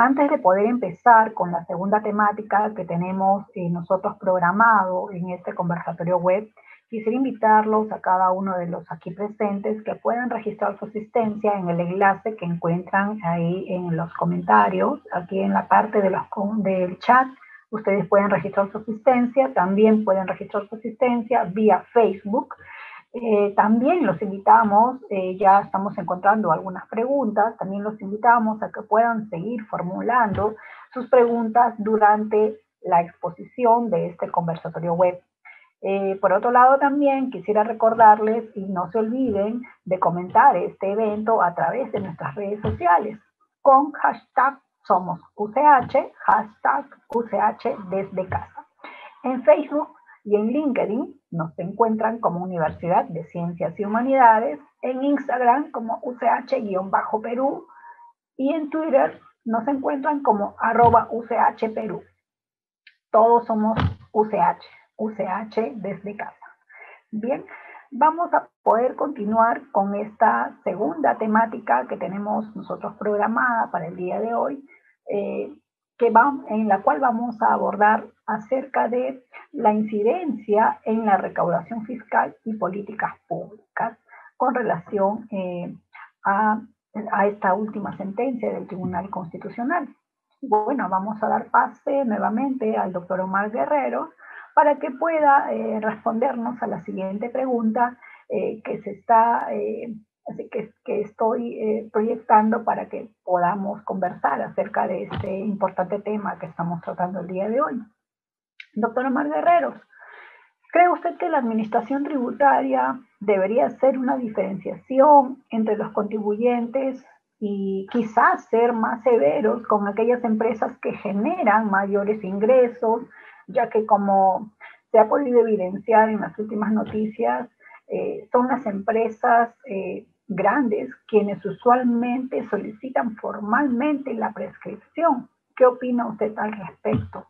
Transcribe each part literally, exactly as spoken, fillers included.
Antes de poder empezar con la segunda temática que tenemos eh, nosotros programado en este conversatorio web, quisiera invitarlos a cada uno de los aquí presentes que puedan registrar su asistencia en el enlace que encuentran ahí en los comentarios, aquí en la parte de los, del chat. Ustedes pueden registrar su asistencia, también pueden registrar su asistencia vía Facebook. Eh, también los invitamos, eh, ya estamos encontrando algunas preguntas, también los invitamos a que puedan seguir formulando sus preguntas durante la exposición de este conversatorio web. Eh, por otro lado, también quisiera recordarles y no se olviden de comentar este evento a través de nuestras redes sociales con hashtag Somos U C H, hashtag U C H desde casa. En Facebook y en LinkedIn nos encuentran como Universidad de Ciencias y Humanidades, en Instagram como U C H-Perú y en Twitter nos encuentran como arroba U C H Perú. Todos somos U C H. U C H desde casa. Bien, vamos a poder continuar con esta segunda temática que tenemos nosotros programada para el día de hoy, eh, que va, en la cual vamos a abordar acerca de la incidencia en la recaudación fiscal y políticas públicas con relación eh, a, a esta última sentencia del Tribunal Constitucional. Bueno, vamos a dar pase nuevamente al doctor Omar Guerrero para que pueda eh, respondernos a la siguiente pregunta eh, que se está, eh, así que, que estoy eh, proyectando para que podamos conversar acerca de este importante tema que estamos tratando el día de hoy. Doctor Omar Guerrero, ¿cree usted que la administración tributaria debería hacer una diferenciación entre los contribuyentes y quizás ser más severos con aquellas empresas que generan mayores ingresos, ya que como se ha podido evidenciar en las últimas noticias, eh, son las empresas eh, grandes quienes usualmente solicitan formalmente la prescripción? ¿Qué opina usted al respecto?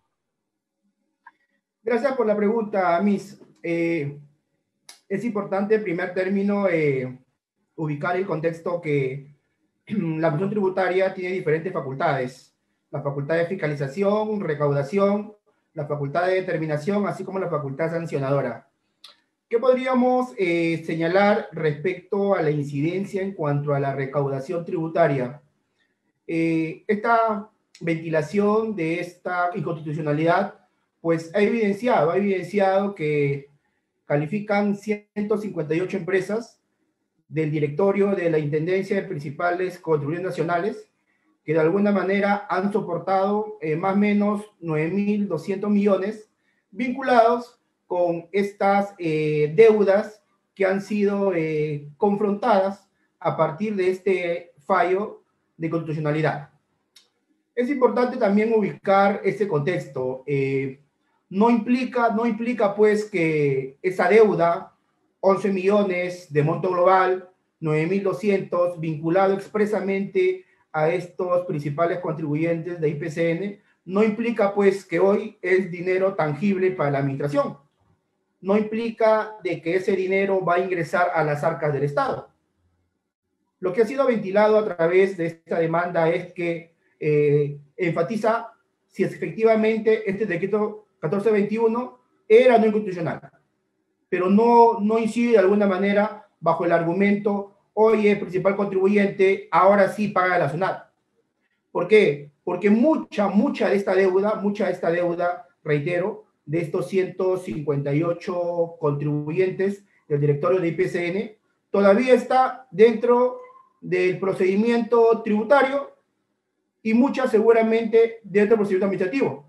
Gracias por la pregunta, Miss. Eh, es importante, en primer término, eh, ubicar el contexto que la administración tributaria tiene diferentes facultades. La facultad de fiscalización, recaudación, la facultad de determinación, así como la facultad sancionadora. ¿Qué podríamos eh, señalar respecto a la incidencia en cuanto a la recaudación tributaria? Eh, esta ventilación de esta inconstitucionalidad, pues ha evidenciado, ha evidenciado que califican ciento cincuenta y ocho empresas del directorio de la Intendencia de Principales Contribuyentes Nacionales, que de alguna manera han soportado eh, más o menos nueve mil doscientos millones vinculados con estas eh, deudas que han sido eh, confrontadas a partir de este fallo de constitucionalidad. Es importante también ubicar ese contexto. Eh, no implica, no implica pues que esa deuda, once millones de monto global, nueve mil doscientos, vinculado expresamente a estos principales contribuyentes de I P C N, no implica pues que hoy es dinero tangible para la administración. No implica de que ese dinero va a ingresar a las arcas del Estado. Lo que ha sido ventilado a través de esta demanda es que eh, enfatiza si efectivamente este decreto catorce veintiuno era no inconstitucional, pero no, no incide de alguna manera bajo el argumento, hoy es principal contribuyente, ahora sí paga la SUNAT. ¿Por qué? Porque mucha, mucha de esta deuda, mucha de esta deuda, reitero, de estos ciento cincuenta y ocho contribuyentes del directorio de I P C N, todavía está dentro del procedimiento tributario y muchas seguramente dentro del procedimiento administrativo.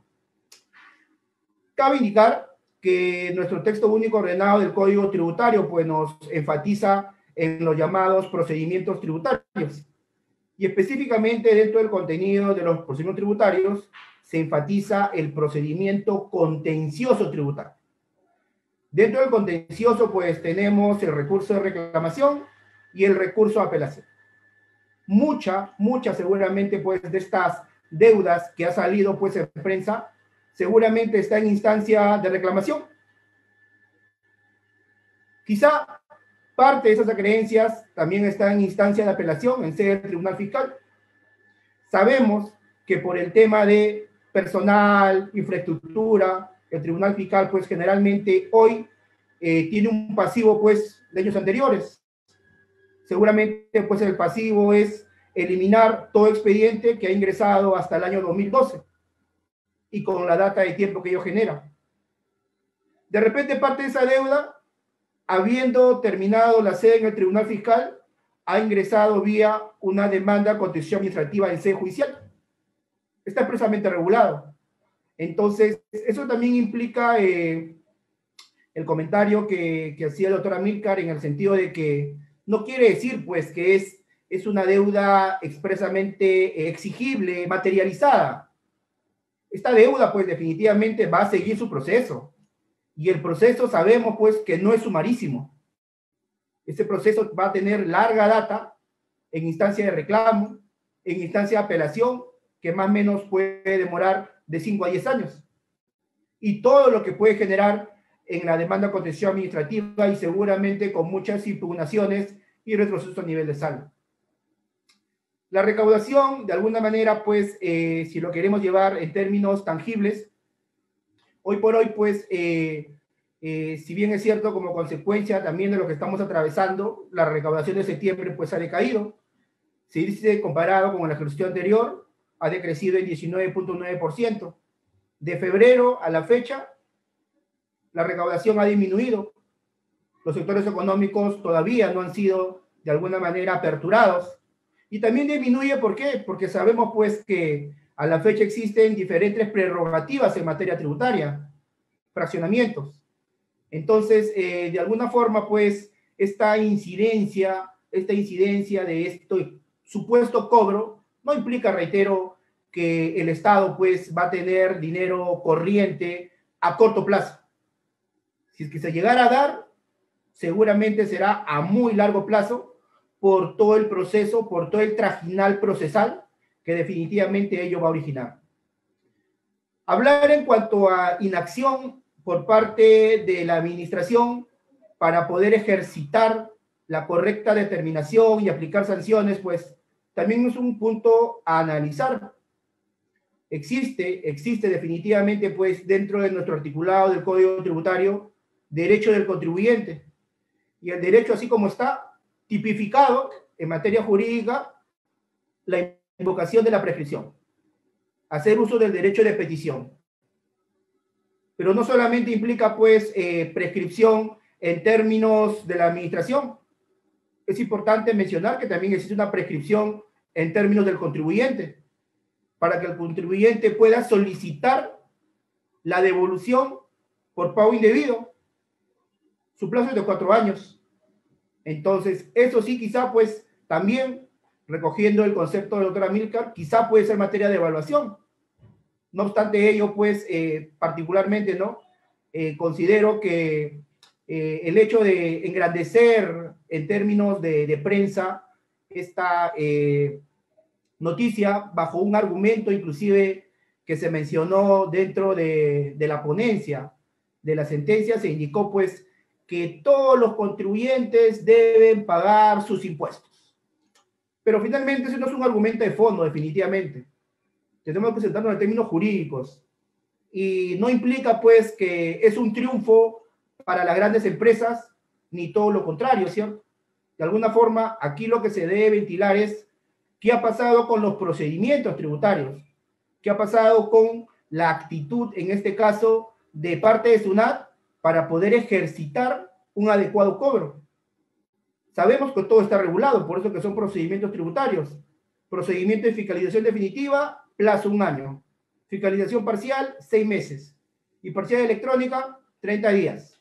Cabe indicar que nuestro texto único ordenado del Código Tributario pues, nos enfatiza en los llamados procedimientos tributarios. Y específicamente dentro del contenido de los procedimientos tributarios se enfatiza el procedimiento contencioso tributario. Dentro del contencioso pues tenemos el recurso de reclamación y el recurso de apelación. Mucha, mucha seguramente pues de estas deudas que ha salido pues en prensa seguramente está en instancia de reclamación. Quizá parte de esas creencias también está en instancia de apelación en sede del Tribunal Fiscal. Sabemos que por el tema de personal, infraestructura, el Tribunal Fiscal, pues generalmente hoy eh, tiene un pasivo, pues, de años anteriores. Seguramente, pues, el pasivo es eliminar todo expediente que ha ingresado hasta el año dos mil doce y con la data de tiempo que ello genera. De repente, parte de esa deuda, habiendo terminado la sede en el Tribunal Fiscal, ha ingresado vía una demanda de contencioso administrativa en sede judicial. Está expresamente regulado. Entonces, eso también implica eh, el comentario que, que hacía el doctor Amílcar en el sentido de que no quiere decir, pues, que es, es una deuda expresamente exigible, materializada. Esta deuda, pues, definitivamente va a seguir su proceso. Y el proceso sabemos, pues, que no es sumarísimo. Este proceso va a tener larga data en instancia de reclamo, en instancia de apelación, que más o menos puede demorar de cinco a diez años. Y todo lo que puede generar en la demanda de contencioso administrativa y seguramente con muchas impugnaciones y retroceso a nivel de sala. La recaudación, de alguna manera, pues, eh, si lo queremos llevar en términos tangibles, hoy por hoy, pues, eh, eh, si bien es cierto, como consecuencia también de lo que estamos atravesando, la recaudación de septiembre, pues, ha decaído. Si dice comparado con el ejercicio anterior, ha decrecido en diecinueve punto nueve por ciento. De febrero a la fecha, la recaudación ha disminuido. Los sectores económicos todavía no han sido, de alguna manera, aperturados. Y también disminuye, ¿por qué? Porque sabemos, pues, que a la fecha existen diferentes prerrogativas en materia tributaria, fraccionamientos. Entonces, eh, de alguna forma, pues, esta incidencia, esta incidencia de este supuesto cobro, no implica, reitero, que el Estado, pues, va a tener dinero corriente a corto plazo. Si es que se llegara a dar, seguramente será a muy largo plazo por todo el proceso, por todo el trajinal procesal que definitivamente ello va a originar. Hablar en cuanto a inacción por parte de la administración para poder ejercitar la correcta determinación y aplicar sanciones, pues también es un punto a analizar. Existe, existe definitivamente, pues, dentro de nuestro articulado del Código Tributario, derecho del contribuyente. Y el derecho, así como está tipificado en materia jurídica, la invocación de la prescripción. Hacer uso del derecho de petición. Pero no solamente implica, pues, eh, prescripción en términos de la administración. Es importante mencionar que también existe una prescripción en términos del contribuyente, para que el contribuyente pueda solicitar la devolución por pago indebido. Su plazo es de cuatro años. Entonces, eso sí, quizá, pues, también, recogiendo el concepto del doctor Amílcar, quizá puede ser materia de evaluación. No obstante ello, pues, eh, particularmente, ¿no? Eh, considero que eh, el hecho de engrandecer en términos de, de prensa esta eh, noticia bajo un argumento inclusive que se mencionó dentro de, de la ponencia de la sentencia, se indicó, pues, que todos los contribuyentes deben pagar sus impuestos. Pero finalmente eso no es un argumento de fondo, definitivamente. Tenemos que presentarnos en términos jurídicos. Y no implica, pues, que es un triunfo para las grandes empresas, ni todo lo contrario, ¿cierto? De alguna forma, aquí lo que se debe ventilar es qué ha pasado con los procedimientos tributarios, qué ha pasado con la actitud, en este caso, de parte de SUNAT para poder ejercitar un adecuado cobro. Sabemos que todo está regulado, por eso que son procedimientos tributarios. Procedimiento de fiscalización definitiva, plazo un año. Fiscalización parcial, seis meses. Y parcial electrónica, treinta días.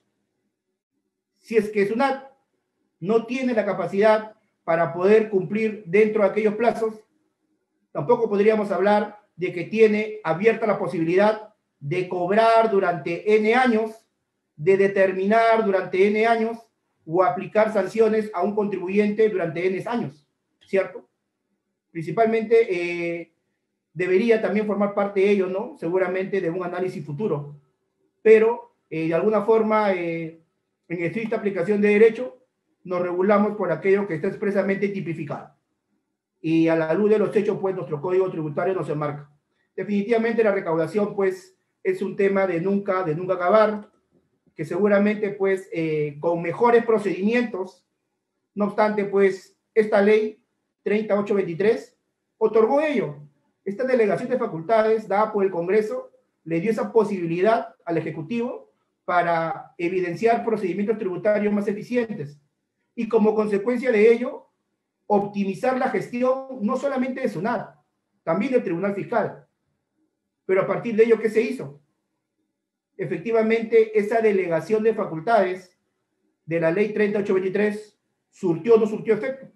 Si es que SUNAT no tiene la capacidad para poder cumplir dentro de aquellos plazos, tampoco podríamos hablar de que tiene abierta la posibilidad de cobrar durante N años, de determinar durante N años o aplicar sanciones a un contribuyente durante N años, ¿cierto? Principalmente eh, debería también formar parte de ello, ¿no? Seguramente de un análisis futuro, pero eh, de alguna forma, eh, en estricta aplicación de derecho, nos regulamos por aquello que está expresamente tipificado. Y a la luz de los hechos, pues, nuestro código tributario nos enmarca. definitivamente la recaudación, pues, es un tema de nunca, de nunca acabar, que seguramente, pues, eh, con mejores procedimientos, no obstante, pues, esta ley treinta mil ochocientos veintitrés otorgó ello. Esta delegación de facultades dada por el Congreso le dio esa posibilidad al Ejecutivo para evidenciar procedimientos tributarios más eficientes y como consecuencia de ello, optimizar la gestión no solamente de SUNAT, también del Tribunal Fiscal. Pero a partir de ello, ¿qué se hizo? Efectivamente, esa delegación de facultades de la ley treinta mil ochocientos veintitrés surtió o no surtió efecto.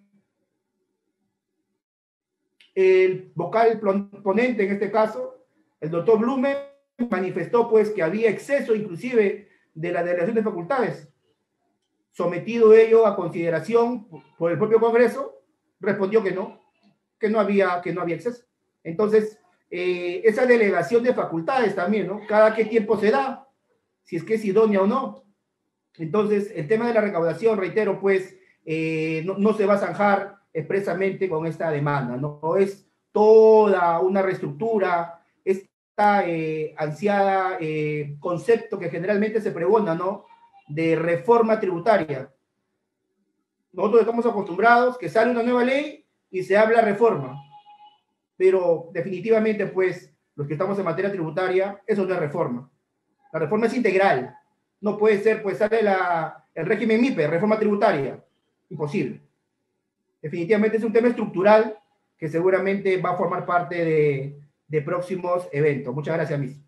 El vocal ponente en este caso, el doctor Blume, manifestó pues que había exceso inclusive de la delegación de facultades. Sometido ello a consideración por el propio Congreso, respondió que no, que no había, que no había exceso. Entonces, eh, esa delegación de facultades también, ¿no? Cada qué tiempo se da, si es que es idónea o no. Entonces, el tema de la recaudación, reitero, pues, eh, no, no se va a zanjar expresamente con esta demanda, ¿no? Es toda una reestructura, esta eh, ansiada eh, concepto que generalmente se pregona, ¿no? De reforma tributaria. Nosotros estamos acostumbrados que sale una nueva ley y se habla reforma, pero definitivamente, pues, los que estamos en materia tributaria, eso no es reforma. La reforma es integral. No puede ser, pues, sale la, el régimen MIPE, reforma tributaria. Imposible. Definitivamente es un tema estructural que seguramente va a formar parte de, de próximos eventos. Muchas gracias, Miss.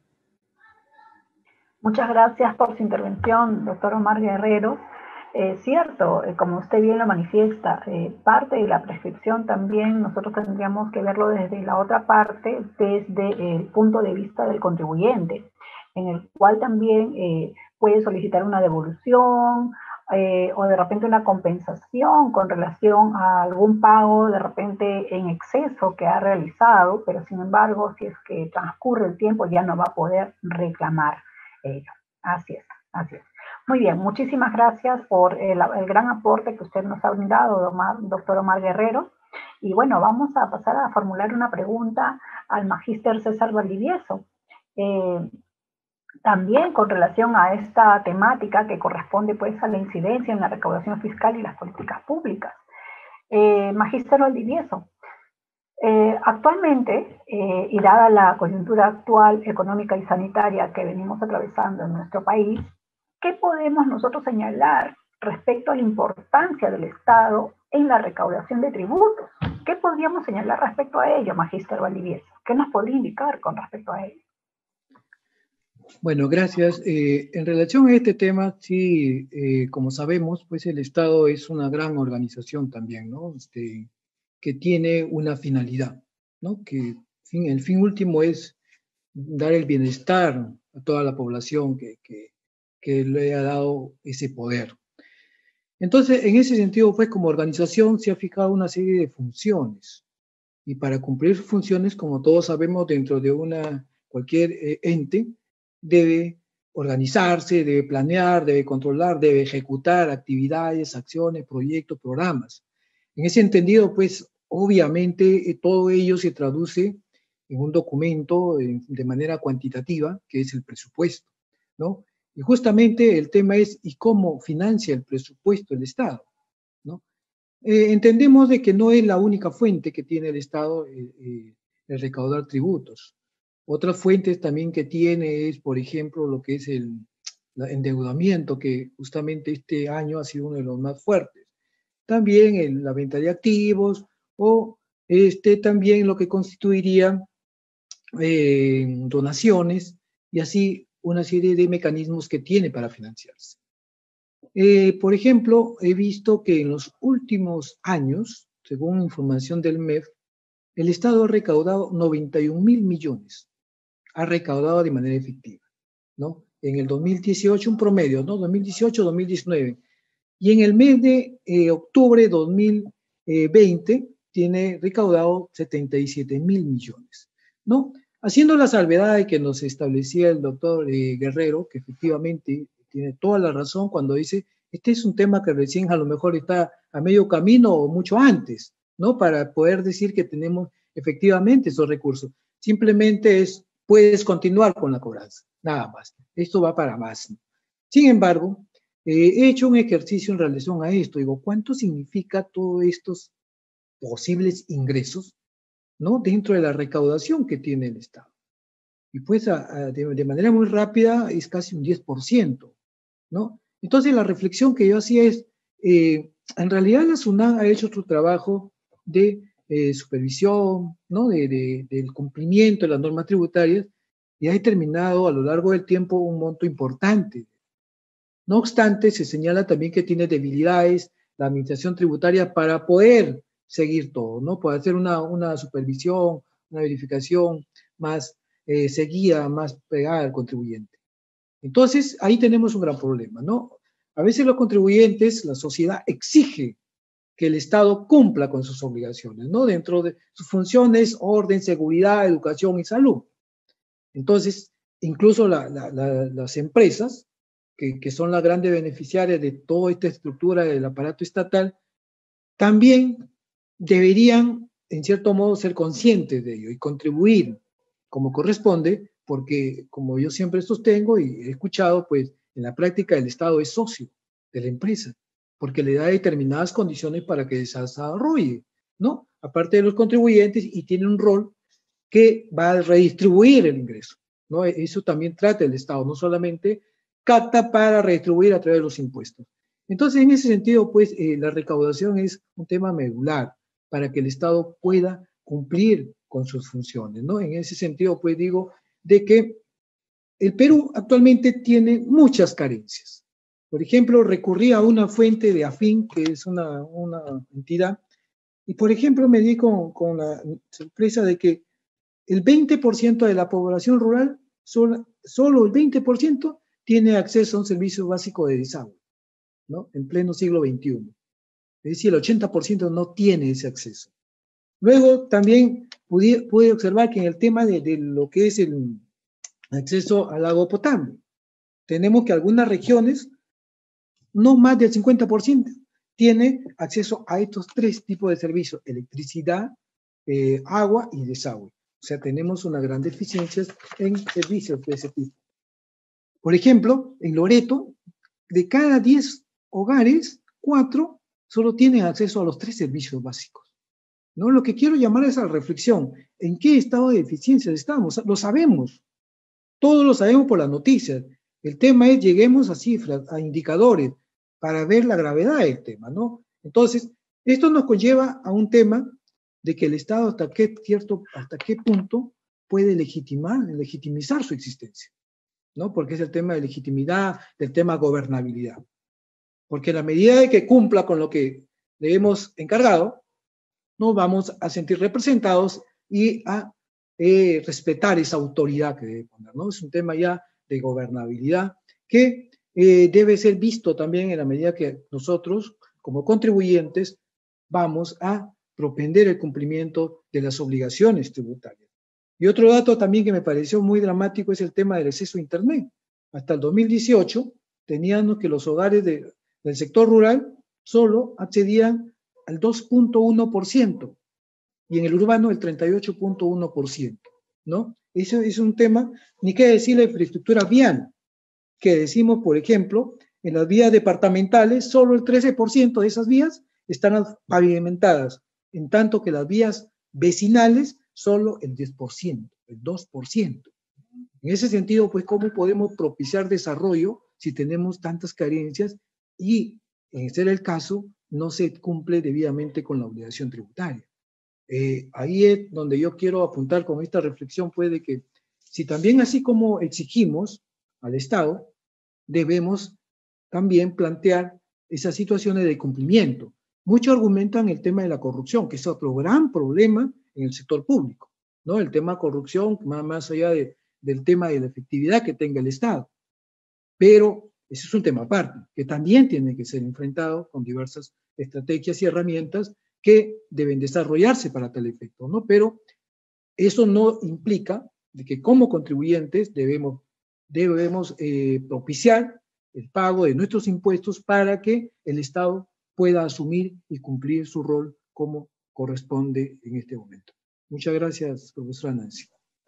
Muchas gracias por su intervención, doctor Omar Guerrero. Eh, cierto, eh, como usted bien lo manifiesta, eh, parte de la prescripción también nosotros tendríamos que verlo desde la otra parte, desde el punto de vista del contribuyente, en el cual también eh, puede solicitar una devolución eh, o de repente una compensación con relación a algún pago de repente en exceso que ha realizado, pero sin embargo, si es que transcurre el tiempo ya no va a poder reclamar ello. Así es, así es. Muy bien, muchísimas gracias por el, el gran aporte que usted nos ha brindado, Omar, doctor Omar Guerrero. Y bueno, vamos a pasar a formular una pregunta al magíster César Valdivieso. Eh, también con relación a esta temática que corresponde pues a la incidencia en la recaudación fiscal y las políticas públicas. Eh, magíster Valdivieso, eh, actualmente, eh, y dada la coyuntura actual económica y sanitaria que venimos atravesando en nuestro país, ¿qué podemos nosotros señalar respecto a la importancia del Estado en la recaudación de tributos? ¿Qué podríamos señalar respecto a ello, magíster Valdivieso? ¿Qué nos podría indicar con respecto a ello? Bueno, gracias. Eh, en relación a este tema, sí, eh, como sabemos, pues el Estado es una gran organización también, ¿no? Este, que tiene una finalidad, ¿no? Que fin, el fin último es dar el bienestar a toda la población que, que, que le ha dado ese poder. Entonces, en ese sentido, pues como organización se ha fijado una serie de funciones. Y para cumplir funciones, como todos sabemos, dentro de una, cualquier eh, ente, debe organizarse, debe planear, debe controlar, debe ejecutar actividades, acciones, proyectos, programas. En ese entendido, pues, obviamente, eh, todo ello se traduce en un documento eh, de manera cuantitativa, que es el presupuesto, ¿no? Y justamente el tema es, ¿y cómo financia el presupuesto el Estado? ¿No? Eh, entendemos de que no es la única fuente que tiene el Estado eh, eh, el recaudar tributos. Otras fuentes también que tiene es, por ejemplo, lo que es el, el endeudamiento, que justamente este año ha sido uno de los más fuertes. También en la venta de activos o este, también lo que constituiría eh, donaciones y así una serie de mecanismos que tiene para financiarse. Eh, por ejemplo, he visto que en los últimos años, según información del M E F, el Estado ha recaudado noventa y un mil millones. Ha recaudado de manera efectiva, ¿no? En el dos mil dieciocho, un promedio, ¿no? dos mil dieciocho, dos mil diecinueve. Y en el mes de eh, octubre de dos mil veinte tiene recaudado setenta y siete mil millones, ¿no? Haciendo la salvedad de que nos establecía el doctor eh, Guerrero, que efectivamente tiene toda la razón cuando dice, este es un tema que recién a lo mejor está a medio camino o mucho antes, ¿no? Para poder decir que tenemos efectivamente esos recursos. simplemente es, puedes continuar con la cobranza, nada más. Esto va para más. Sin embargo, eh, he hecho un ejercicio en relación a esto. Digo, ¿cuánto significa todos estos posibles ingresos, ¿no?, dentro de la recaudación que tiene el Estado? Y pues a, a, de, de manera muy rápida es casi un diez por ciento, ¿no? Entonces la reflexión que yo hacía es, eh, en realidad la SUNAT ha hecho su trabajo de eh, supervisión, ¿no?, de, de, del cumplimiento de las normas tributarias, y ha determinado a lo largo del tiempo un monto importante. No obstante, se señala también que tiene debilidades la administración tributaria para poder seguir todo, ¿no? Para hacer una, una supervisión, una verificación más eh, seguida, más pegada al contribuyente. Entonces, ahí tenemos un gran problema, ¿no? A veces los contribuyentes, la sociedad exige que el Estado cumpla con sus obligaciones, ¿no? Dentro de sus funciones, orden, seguridad, educación y salud. Entonces, incluso la, la, la, las empresas, que, que son las grandes beneficiarias de toda esta estructura del aparato estatal, también deberían, en cierto modo, ser conscientes de ello y contribuir como corresponde, porque, como yo siempre sostengo y he escuchado, pues, en la práctica el Estado es socio de la empresa, porque le da determinadas condiciones para que se desarrolle, ¿no? Aparte de los contribuyentes, y tiene un rol que va a redistribuir el ingreso, ¿no? Eso también trata el Estado, no solamente capta para redistribuir a través de los impuestos. Entonces, en ese sentido, pues, eh, la recaudación es un tema medular para que el Estado pueda cumplir con sus funciones, ¿no? En ese sentido, pues, digo de que el Perú actualmente tiene muchas carencias. Por ejemplo, recurrí a una fuente de AFIN, que es una, una entidad, y por ejemplo me di con, con la sorpresa de que el veinte por ciento de la población rural, solo, solo el veinte por ciento tiene acceso a un servicio básico de desagüe, ¿no?, en pleno siglo veintiuno. Es decir, el ochenta por ciento no tiene ese acceso. Luego también pude, pude observar que en el tema de, de lo que es el acceso al agua potable, tenemos que algunas regiones, no más del cincuenta por ciento, tiene acceso a estos tres tipos de servicios: electricidad, eh, agua y desagüe. O sea, tenemos una gran deficiencia en servicios de ese tipo. Por ejemplo, en Loreto, de cada diez hogares, cuatro solo tienen acceso a los tres servicios básicos, ¿no? Lo que quiero llamar es a la reflexión. ¿En qué estado de deficiencia estamos? Lo sabemos. Todos lo sabemos por las noticias. El tema es, lleguemos a cifras, a indicadores, para ver la gravedad del tema, ¿no? Entonces, esto nos conlleva a un tema de que el Estado hasta qué, cierto, hasta qué punto puede legitimar, legitimizar su existencia, ¿no? Porque es el tema de legitimidad, del tema de gobernabilidad. Porque en la medida de que cumpla con lo que le hemos encargado, nos vamos a sentir representados y a eh, respetar esa autoridad que debe poner, ¿no? Es un tema ya de gobernabilidad que eh, debe ser visto también en la medida que nosotros, como contribuyentes, vamos a propender el cumplimiento de las obligaciones tributarias. Y otro dato también que me pareció muy dramático es el tema del acceso a Internet. Hasta el dos mil dieciocho teníamos que los hogares de, del sector rural solo accedían al dos punto uno por ciento y en el urbano el treinta y ocho punto uno por ciento, ¿no? Eso es un tema, ni qué decir la infraestructura vial, que decimos, por ejemplo, en las vías departamentales solo el trece por ciento de esas vías están pavimentadas, en tanto que las vías vecinales solo el diez por ciento, el dos por ciento. En ese sentido, pues, ¿cómo podemos propiciar desarrollo si tenemos tantas carencias y, en ser el caso, no se cumple debidamente con la obligación tributaria? Eh, ahí es donde yo quiero apuntar con esta reflexión, pues, de que si también así como exigimos al Estado, debemos también plantear esas situaciones de cumplimiento. Muchos argumentan el tema de la corrupción, que es otro gran problema en el sector público, ¿no? El tema de corrupción, más, más allá de, del tema de la efectividad que tenga el Estado. Pero ese es un tema aparte, que también tiene que ser enfrentado con diversas estrategias y herramientas que deben desarrollarse para tal efecto, ¿no? Pero eso no implica de que como contribuyentes debemos, debemos eh, propiciar el pago de nuestros impuestos para que el Estado pueda asumir y cumplir su rol como corresponde en este momento. Muchas gracias, profesora Nancy.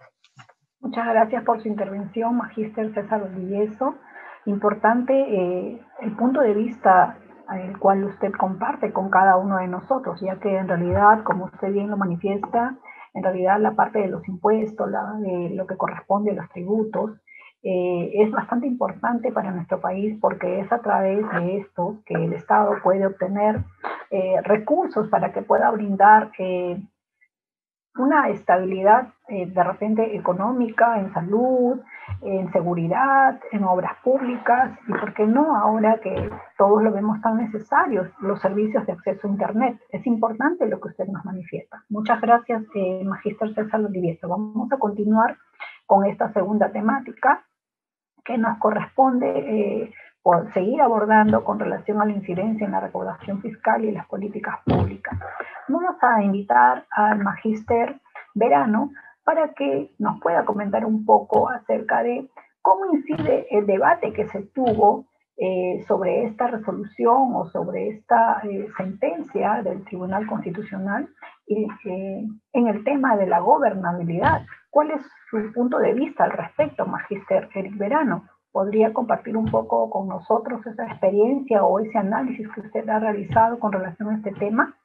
Muchas gracias por su intervención, Magíster César Valdivieso. Importante eh, el punto de vista el cual usted comparte con cada uno de nosotros, ya que en realidad, como usted bien lo manifiesta, en realidad la parte de los impuestos, la, de lo que corresponde a los tributos, eh, es bastante importante para nuestro país porque es a través de estos que el Estado puede obtener eh, recursos para que pueda brindar eh, una estabilidad eh, de repente económica, en salud, en seguridad, en obras públicas y, ¿por qué no? Ahora que todos lo vemos tan necesarios, los servicios de acceso a Internet. Es importante lo que usted nos manifiesta. Muchas gracias, eh, Magíster César Valdivieso. Vamos a continuar con esta segunda temática que nos corresponde eh, por seguir abordando con relación a la incidencia en la recaudación fiscal y las políticas públicas. Vamos a invitar al Magíster Verano para que nos pueda comentar un poco acerca de cómo incide el debate que se tuvo eh, sobre esta resolución o sobre esta eh, sentencia del Tribunal Constitucional y, eh, en el tema de la gobernabilidad. ¿Cuál es su punto de vista al respecto, Magíster Eric Verano? ¿Podría compartir un poco con nosotros esa experiencia o ese análisis que usted ha realizado con relación a este tema?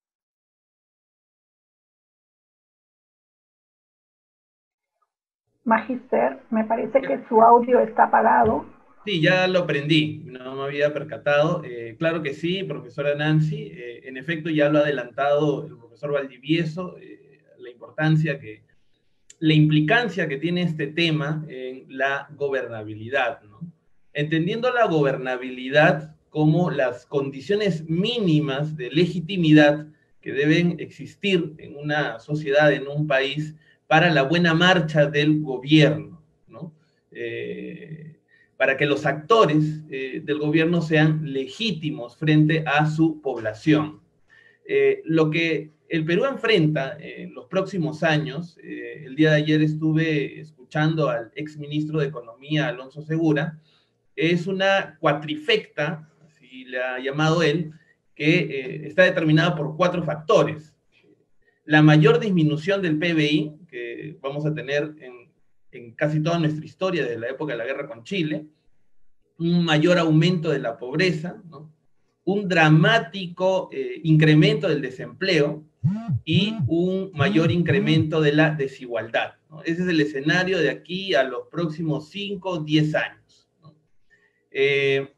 Magíster, me parece que su audio está apagado. Sí, ya lo aprendí, no me había percatado. Eh, claro que sí, profesora Nancy. Eh, en efecto, ya lo ha adelantado el profesor Valdivieso, eh, la importancia que, la implicancia que tiene este tema en la gobernabilidad, ¿no? Entendiendo la gobernabilidad como las condiciones mínimas de legitimidad que deben existir en una sociedad, en un país, para la buena marcha del gobierno, ¿no? Eh, para que los actores eh, del gobierno sean legítimos frente a su población. Eh, lo que el Perú enfrenta en los próximos años, eh, el día de ayer estuve escuchando al exministro de Economía, Alonso Segura, es una cuatrifecta, así le ha llamado él, que eh, está determinada por cuatro factores. La mayor disminución del P B I, que vamos a tener en en casi toda nuestra historia desde la época de la guerra con Chile, un mayor aumento de la pobreza, ¿no? Un dramático eh, incremento del desempleo y un mayor incremento de la desigualdad, ¿no? Ese es el escenario de aquí a los próximos cinco o diez años, ¿no? Eh,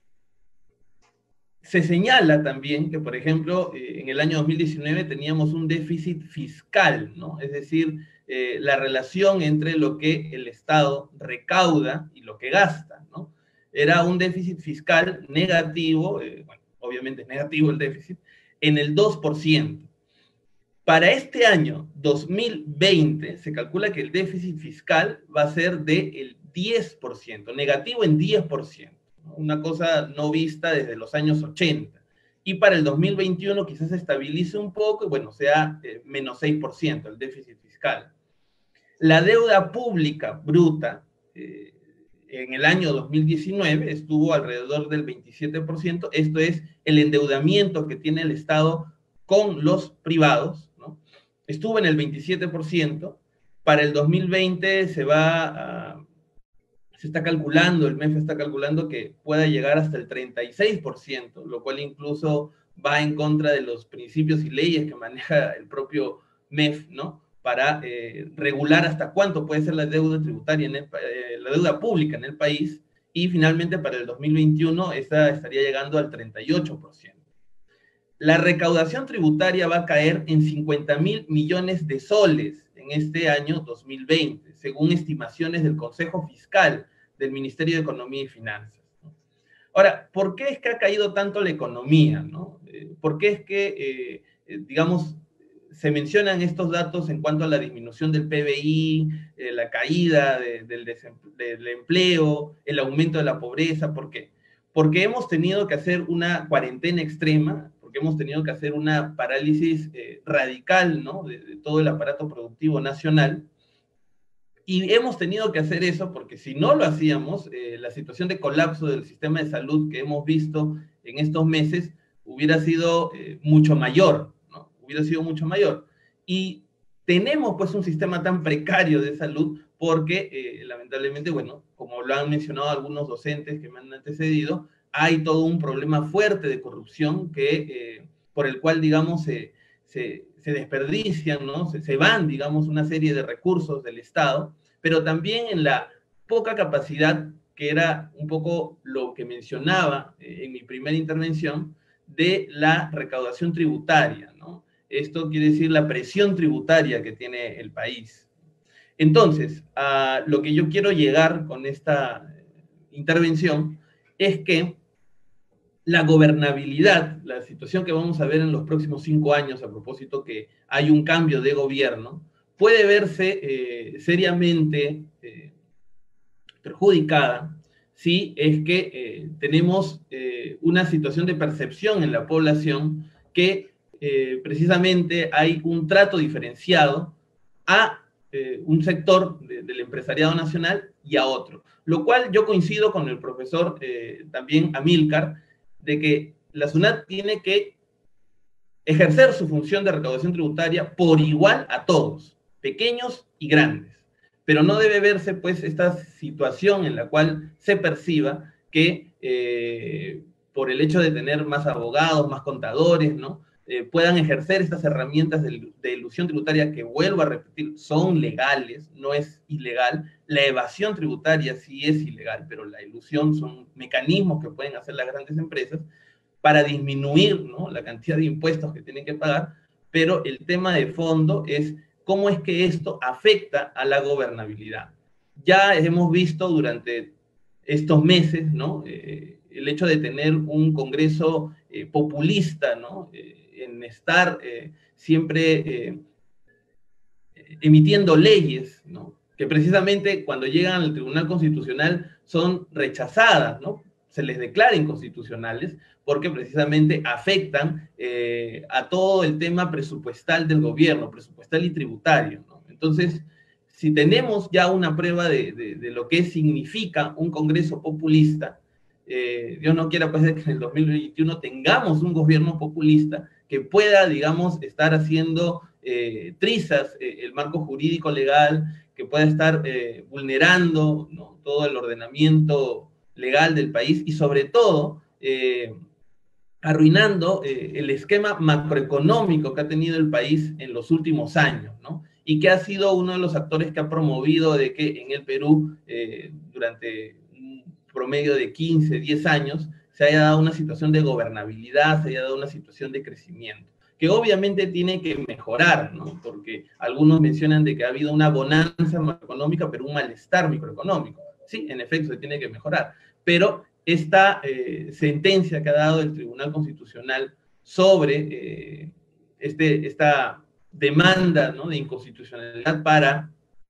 se señala también que, por ejemplo, eh, en el año dos mil diecinueve teníamos un déficit fiscal, ¿no? Es decir, eh, la relación entre lo que el Estado recauda y lo que gasta, ¿no? Era un déficit fiscal negativo, eh, bueno, obviamente es negativo el déficit, en el dos por ciento. Para este año, dos mil veinte, se calcula que el déficit fiscal va a ser del diez por ciento, negativo en diez por ciento, ¿no? Una cosa no vista desde los años ochenta. Y para el dos mil veintiuno quizás se estabilice un poco y, bueno, sea eh, menos seis por ciento el déficit fiscal. La deuda pública bruta eh, en el año dos mil diecinueve estuvo alrededor del veintisiete por ciento, esto es el endeudamiento que tiene el Estado con los privados, ¿no? Estuvo en el veintisiete por ciento, para el dos mil veinte se va a, se está calculando, el M E F está calculando que pueda llegar hasta el treinta y seis por ciento, lo cual incluso va en contra de los principios y leyes que maneja el propio M E F, ¿no? Para eh, regular hasta cuánto puede ser la deuda tributaria, en el, eh, la deuda pública en el país, y finalmente para el dos mil veintiuno esta estaría llegando al treinta y ocho por ciento. La recaudación tributaria va a caer en cincuenta mil millones de soles en este año dos mil veinte, según estimaciones del Consejo Fiscal del Ministerio de Economía y Finanzas. Ahora, ¿por qué es que ha caído tanto la economía, ¿no? ¿Por qué es que, eh, digamos, se mencionan estos datos en cuanto a la disminución del P B I, eh, la caída de, del, del empleo, el aumento de la pobreza? ¿Por qué? Porque hemos tenido que hacer una cuarentena extrema, porque hemos tenido que hacer una parálisis eh, radical, ¿no? de, de todo el aparato productivo nacional, y hemos tenido que hacer eso porque si no lo hacíamos, eh, la situación de colapso del sistema de salud que hemos visto en estos meses hubiera sido eh, mucho mayor, ¿no? Hubiera sido mucho mayor. Y tenemos pues un sistema tan precario de salud porque eh, lamentablemente, bueno, como lo han mencionado algunos docentes que me han antecedido, hay todo un problema fuerte de corrupción que, eh, por el cual, digamos, se, se, se desperdician, ¿no? Se, se van, digamos, una serie de recursos del Estado, pero también en la poca capacidad, que era un poco lo que mencionaba eh, en mi primera intervención, de la recaudación tributaria, ¿no? Esto quiere decir la presión tributaria que tiene el país. Entonces, a lo que yo quiero llegar con esta intervención es que la gobernabilidad, la situación que vamos a ver en los próximos cinco años, a propósito que hay un cambio de gobierno, puede verse eh, seriamente eh, perjudicada si es que eh, tenemos eh, una situación de percepción en la población que eh, precisamente hay un trato diferenciado a eh, un sector de, del empresariado nacional y a otro. Lo cual yo coincido con el profesor eh, también Amílcar, de que la SUNAT tiene que ejercer su función de recaudación tributaria por igual a todos, pequeños y grandes. Pero no debe verse, pues, esta situación en la cual se perciba que eh, por el hecho de tener más abogados, más contadores, ¿no? Eh, puedan ejercer estas herramientas de, de ilusión tributaria que, vuelvo a repetir, son legales, no es ilegal. La evasión tributaria sí es ilegal, pero la ilusión son mecanismos que pueden hacer las grandes empresas para disminuir, ¿no?, la cantidad de impuestos que tienen que pagar, pero el tema de fondo es cómo es que esto afecta a la gobernabilidad. Ya hemos visto durante estos meses, ¿no?, eh, el hecho de tener un Congreso eh, populista, ¿no?, eh, en estar eh, siempre eh, emitiendo leyes, ¿no?, que precisamente cuando llegan al Tribunal Constitucional son rechazadas, ¿no?, se les declara inconstitucionales porque precisamente afectan eh, a todo el tema presupuestal del gobierno, presupuestal y tributario, ¿no? Entonces, si tenemos ya una prueba de, de, de lo que significa un Congreso populista, eh, Dios no quiera, pues, que en el dos mil veintiuno tengamos un gobierno populista que pueda, digamos, estar haciendo eh, trizas eh, el marco jurídico legal, que pueda estar eh, vulnerando, ¿no?, todo el ordenamiento legal del país y sobre todo eh, arruinando eh, el esquema macroeconómico que ha tenido el país en los últimos años, ¿no? Y que ha sido uno de los actores que ha promovido de que en el Perú eh, durante un promedio de quince, diez años se haya dado una situación de gobernabilidad, se haya dado una situación de crecimiento, que obviamente tiene que mejorar, ¿no? Porque algunos mencionan de que ha habido una bonanza macroeconómica, pero un malestar microeconómico. Sí, en efecto, se tiene que mejorar, pero esta eh, sentencia que ha dado el Tribunal Constitucional sobre eh, este, esta demanda, ¿no?, de inconstitucionalidad para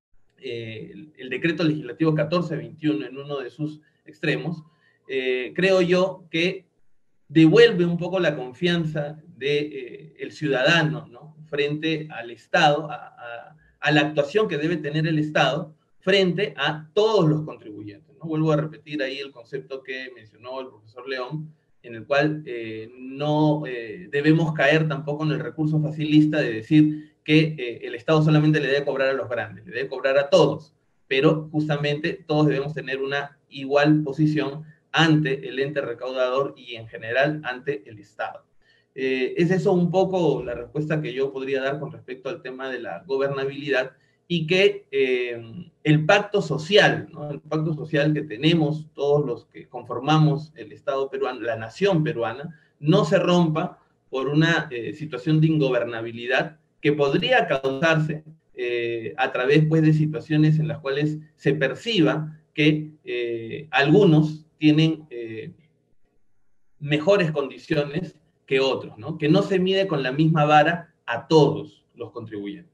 eh, el, el decreto legislativo catorce veintiuno en uno de sus extremos, eh, creo yo que devuelve un poco la confianza del de, eh, ciudadano, ¿no?, frente al Estado, a, a, a la actuación que debe tener el Estado frente a todos los contribuyentes, ¿no? Vuelvo a repetir ahí el concepto que mencionó el profesor León, en el cual eh, no eh, debemos caer tampoco en el recurso facilista de decir que eh, el Estado solamente le debe cobrar a los grandes, le debe cobrar a todos, pero justamente todos debemos tener una igual posición ante el ente recaudador y en general ante el Estado. Eh, es eso un poco la respuesta que yo podría dar con respecto al tema de la gobernabilidad, y que eh, el pacto social, ¿no?, el pacto social que tenemos todos los que conformamos el Estado peruano, la nación peruana, no se rompa por una eh, situación de ingobernabilidad que podría causarse eh, a través, pues, de situaciones en las cuales se perciba que eh, algunos tienen eh, mejores condiciones que otros, ¿no?, que no se mide con la misma vara a todos los contribuyentes.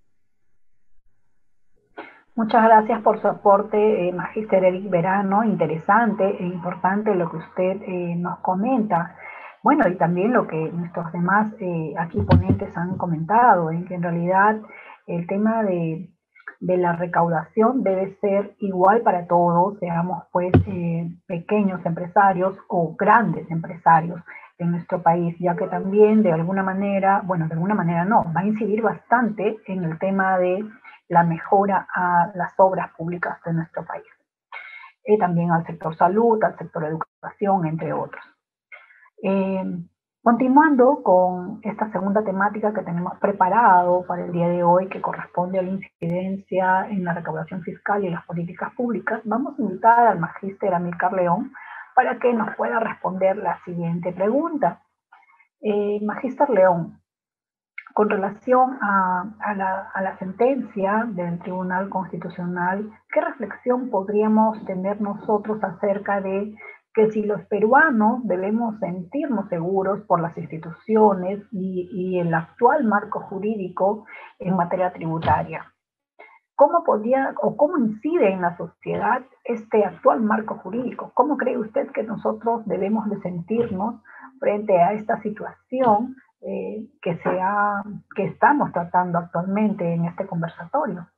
Muchas gracias por su aporte, eh, Magíster Eric Verano. Interesante e importante lo que usted eh, nos comenta. Bueno, y también lo que nuestros demás eh, aquí ponentes han comentado, en que en realidad el tema de, de la recaudación debe ser igual para todos, seamos pues eh, pequeños empresarios o grandes empresarios en nuestro país, ya que también de alguna manera, bueno, de alguna manera no, va a incidir bastante en el tema de la mejora a las obras públicas de nuestro país. Eh, también al sector salud, al sector educación, entre otros. Eh, continuando con esta segunda temática que tenemos preparado para el día de hoy, que corresponde a la incidencia en la recaudación fiscal y las políticas públicas, vamos a invitar al magíster Amílcar León para que nos pueda responder la siguiente pregunta. Eh, magíster León, con relación a, a, la, a la sentencia del Tribunal Constitucional, ¿qué reflexión podríamos tener nosotros acerca de que si los peruanos debemos sentirnos seguros por las instituciones y, y el actual marco jurídico en materia tributaria? ¿Cómo podría o cómo incide en la sociedad este actual marco jurídico? ¿Cómo cree usted que nosotros debemos de sentirnos frente a esta situación eh, que, se ha, que estamos tratando actualmente en este conversatorio?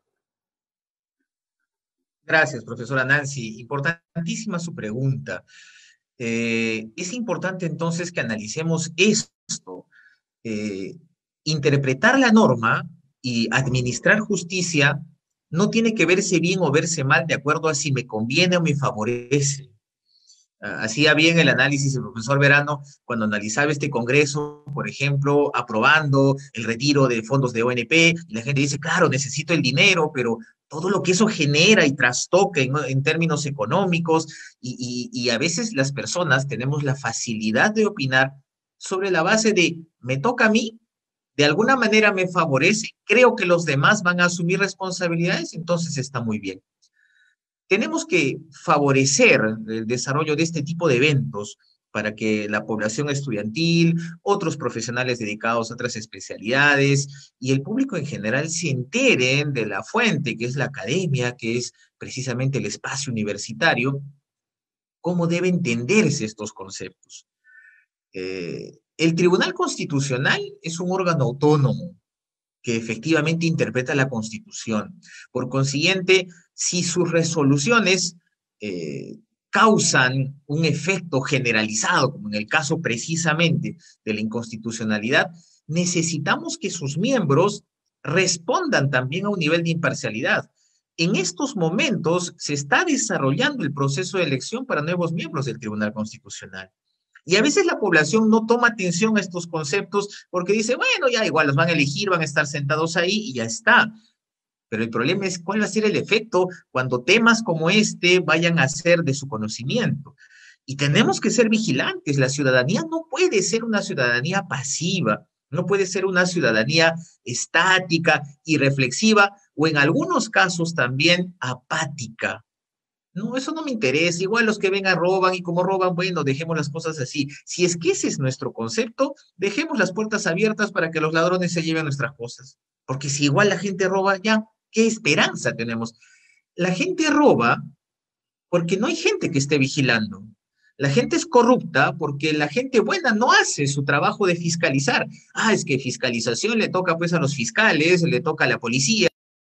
Gracias, profesora Nancy. Importantísima su pregunta. Eh, es importante entonces que analicemos esto. Eh, interpretar la norma y administrar justicia no tiene que verse bien o verse mal de acuerdo a si me conviene o me favorece. Hacía bien el análisis el profesor Verano cuando analizaba este Congreso, por ejemplo, aprobando el retiro de fondos de O N P, y la gente dice, claro, necesito el dinero, pero todo lo que eso genera y trastoca en, en términos económicos, y, y, y a veces las personas tenemos la facilidad de opinar sobre la base de, me toca a mí, de alguna manera me favorece, creo que los demás van a asumir responsabilidades, entonces está muy bien. Tenemos que favorecer el desarrollo de este tipo de eventos para que la población estudiantil, otros profesionales dedicados a otras especialidades y el público en general se enteren de la fuente, que es la academia, que es precisamente el espacio universitario, cómo deben entenderse estos conceptos. Eh, el Tribunal Constitucional es un órgano autónomo que efectivamente interpreta la Constitución. Por consiguiente, si sus resoluciones eh, causan un efecto generalizado, como en el caso precisamente de la inconstitucionalidad, necesitamos que sus miembros respondan también a un nivel de imparcialidad. En estos momentos se está desarrollando el proceso de elección para nuevos miembros del Tribunal Constitucional. Y a veces la población no toma atención a estos conceptos porque dice, bueno, ya igual los van a elegir, van a estar sentados ahí y ya está. Pero el problema es cuál va a ser el efecto cuando temas como este vayan a ser de su conocimiento. Y tenemos que ser vigilantes. La ciudadanía no puede ser una ciudadanía pasiva, no puede ser una ciudadanía estática, irreflexiva o en algunos casos también apática. No, eso no me interesa. Igual los que vengan roban y como roban, bueno, dejemos las cosas así. Si es que ese es nuestro concepto, dejemos las puertas abiertas para que los ladrones se lleven nuestras cosas. Porque si igual la gente roba, ya, ¿qué esperanza tenemos? La gente roba porque no hay gente que esté vigilando. La gente es corrupta porque la gente buena no hace su trabajo de fiscalizar. Ah, es que fiscalización le toca pues a los fiscales, le toca a la policía.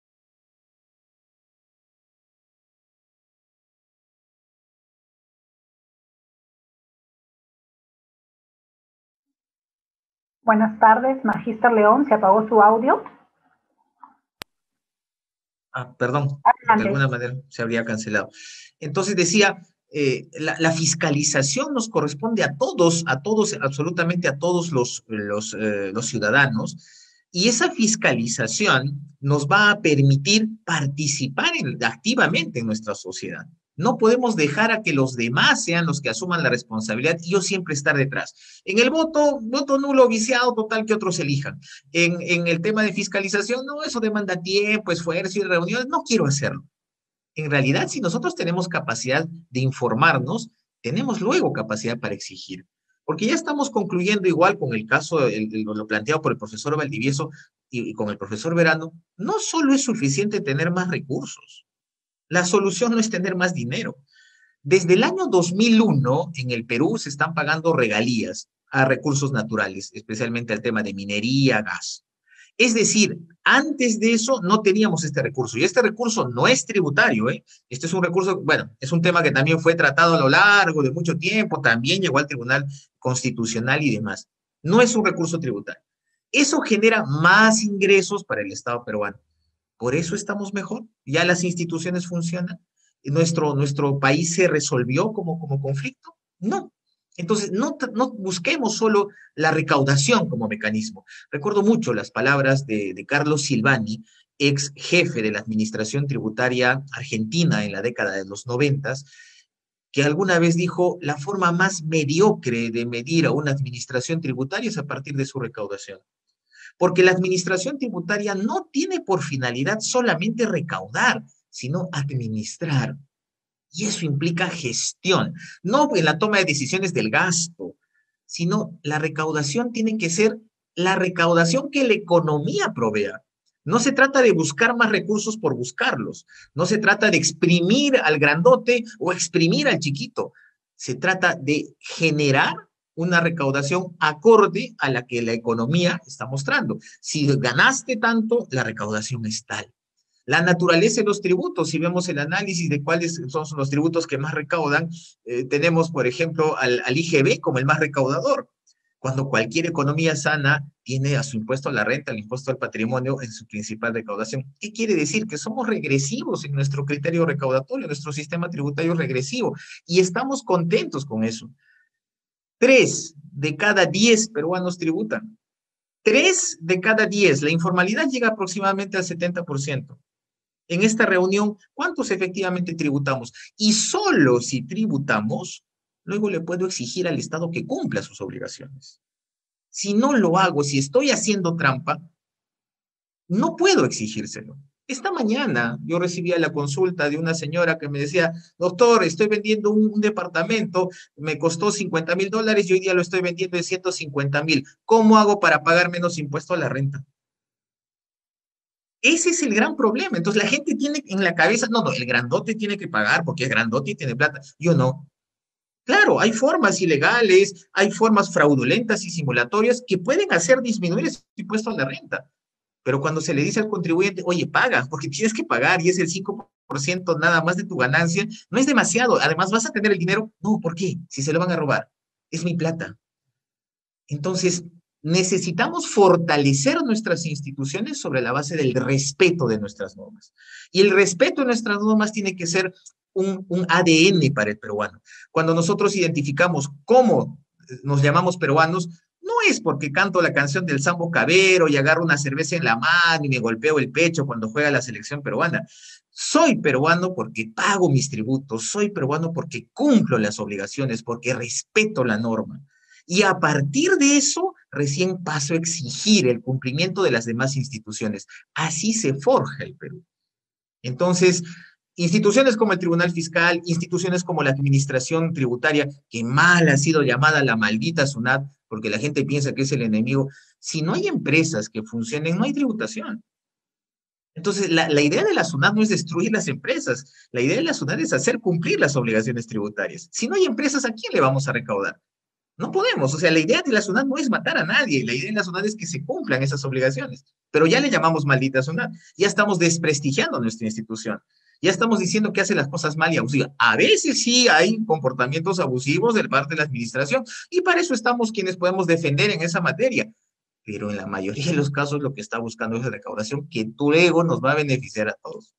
Buenas tardes, magíster León, ¿se apagó su audio? Ah, perdón, Adelante. de alguna manera se habría cancelado. Entonces decía, eh, la, la fiscalización nos corresponde a todos, a todos, absolutamente a todos los, los, eh, los ciudadanos, y esa fiscalización nos va a permitir participar en, activamente en nuestra sociedad. No podemos dejar a que los demás sean los que asuman la responsabilidad y yo siempre estar detrás. En el voto, voto nulo, viciado, total que otros elijan. En, en el tema de fiscalización, no, eso demanda tiempo, esfuerzo y reuniones, no quiero hacerlo. En realidad, si nosotros tenemos capacidad de informarnos, tenemos luego capacidad para exigir. Porque ya estamos concluyendo igual con el caso, el, el, lo planteado por el profesor Valdivieso y, y con el profesor Verano, no solo es suficiente tener más recursos. La solución no es tener más dinero. Desde el año dos mil uno, en el Perú se están pagando regalías a recursos naturales, especialmente al tema de minería, gas. Es decir, antes de eso no teníamos este recurso. Y este recurso no es tributario, ¿eh? Este es un recurso, bueno, es un tema que también fue tratado a lo largo de mucho tiempo, también llegó al Tribunal Constitucional y demás. No es un recurso tributario. Eso genera más ingresos para el Estado peruano. ¿Por eso estamos mejor? ¿Ya las instituciones funcionan? ¿Nuestro, nuestro país se resolvió como, como conflicto? No. Entonces, no, no busquemos solo la recaudación como mecanismo. Recuerdo mucho las palabras de, de Carlos Silvani, ex jefe de la Administración Tributaria Argentina en la década de los noventas, que alguna vez dijo, la forma más mediocre de medir a una administración tributaria es a partir de su recaudación. Porque la administración tributaria no tiene por finalidad solamente recaudar, sino administrar. Y eso implica gestión, no en la toma de decisiones del gasto, sino la recaudación tiene que ser la recaudación que la economía provea. No se trata de buscar más recursos por buscarlos, no se trata de exprimir al grandote o exprimir al chiquito, se trata de generar una recaudación acorde a la que la economía está mostrando. Si ganaste tanto, la recaudación es tal. La naturaleza de los tributos, si vemos el análisis de cuáles son los tributos que más recaudan, eh, tenemos, por ejemplo, al, al I G B como el más recaudador, cuando cualquier economía sana tiene a su impuesto a la renta, el impuesto al patrimonio en su principal recaudación. ¿Qué quiere decir? Que somos regresivos en nuestro criterio recaudatorio, nuestro sistema tributario es regresivo, y estamos contentos con eso. Tres de cada diez peruanos tributan. Tres de cada diez. La informalidad llega aproximadamente al setenta por ciento. En esta reunión, ¿cuántos efectivamente tributamos? Y solo si tributamos, luego le puedo exigir al Estado que cumpla sus obligaciones. Si no lo hago, si estoy haciendo trampa, no puedo exigírselo. Esta mañana yo recibía la consulta de una señora que me decía, doctor, estoy vendiendo un, un departamento, me costó cincuenta mil dólares y hoy día lo estoy vendiendo de ciento cincuenta mil. ¿Cómo hago para pagar menos impuesto a la renta? Ese es el gran problema. Entonces la gente tiene en la cabeza, no, no, el grandote tiene que pagar porque es grandote y tiene plata. Yo no. Claro, hay formas ilegales, hay formas fraudulentas y simulatorias que pueden hacer disminuir ese impuesto a la renta. Pero cuando se le dice al contribuyente, oye, paga, porque tienes que pagar y es el cinco por ciento nada más de tu ganancia, no es demasiado. Además, ¿vas a tener el dinero? No, ¿por qué? Si se lo van a robar. Es mi plata. Entonces, necesitamos fortalecer nuestras instituciones sobre la base del respeto de nuestras normas. Y el respeto de nuestras normas tiene que ser un, un A D N para el peruano. Cuando nosotros identificamos cómo nos llamamos peruanos, no es porque canto la canción del Sambo Cabero y agarro una cerveza en la mano y me golpeo el pecho cuando juega la selección peruana. Soy peruano porque pago mis tributos, soy peruano porque cumplo las obligaciones, porque respeto la norma. Y a partir de eso, recién paso a exigir el cumplimiento de las demás instituciones. Así se forja el Perú. Entonces, instituciones como el Tribunal Fiscal, instituciones como la Administración Tributaria, que mal ha sido llamada la maldita SUNAT, porque la gente piensa que es el enemigo, si no hay empresas que funcionen, no hay tributación. Entonces, la, la idea de la SUNAT no es destruir las empresas, la idea de la SUNAT es hacer cumplir las obligaciones tributarias. Si no hay empresas, ¿a quién le vamos a recaudar? No podemos, o sea, la idea de la SUNAT no es matar a nadie, la idea de la SUNAT es que se cumplan esas obligaciones, pero ya le llamamos maldita SUNAT, ya estamos desprestigiando nuestra institución, ya estamos diciendo que hace las cosas mal y abusivas. A veces sí hay comportamientos abusivos de parte de la administración, y para eso estamos quienes podemos defender en esa materia, pero en la mayoría de los casos lo que está buscando es la recaudación que luego nos va a beneficiar a todos.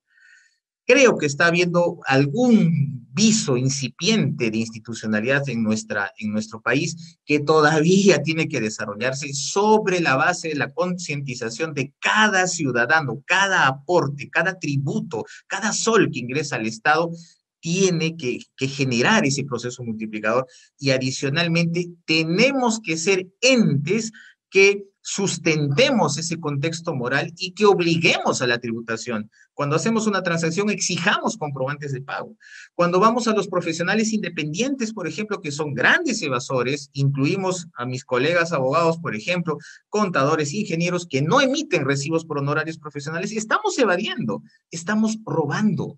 Creo que está habiendo algún viso incipiente de institucionalidad en, nuestra, en nuestro país que todavía tiene que desarrollarse sobre la base de la concientización de cada ciudadano, cada aporte, cada tributo, cada sol que ingresa al Estado tiene que, que generar ese proceso multiplicador y adicionalmente tenemos que ser entes que sustentemos ese contexto moral y que obliguemos a la tributación. Cuando hacemos una transacción, exijamos comprobantes de pago. Cuando vamos a los profesionales independientes, por ejemplo, que son grandes evasores, incluimos a mis colegas abogados, por ejemplo, contadores, ingenieros, que no emiten recibos por honorarios profesionales, estamos evadiendo, estamos robando.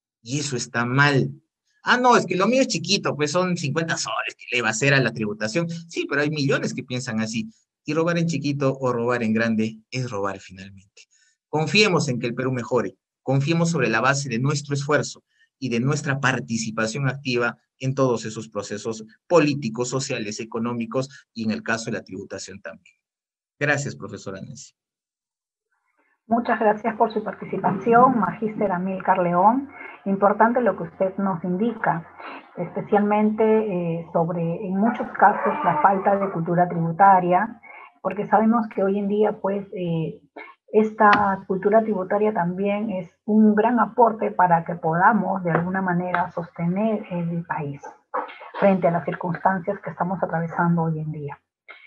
Y eso está mal. Ah, no, es que lo mío es chiquito, pues son cincuenta soles que le va a hacer a la tributación. Sí, pero hay millones que piensan así. Y robar en chiquito o robar en grande es robar finalmente. Confiemos en que el Perú mejore, confiemos sobre la base de nuestro esfuerzo y de nuestra participación activa en todos esos procesos políticos, sociales, económicos y en el caso de la tributación también. Gracias, profesora Nancy. Muchas gracias por su participación, Magíster Amílcar León. Importante lo que usted nos indica, especialmente eh, sobre, en muchos casos, la falta de cultura tributaria, porque sabemos que hoy en día, pues, eh, esta cultura tributaria también es un gran aporte para que podamos, de alguna manera, sostener el país frente a las circunstancias que estamos atravesando hoy en día.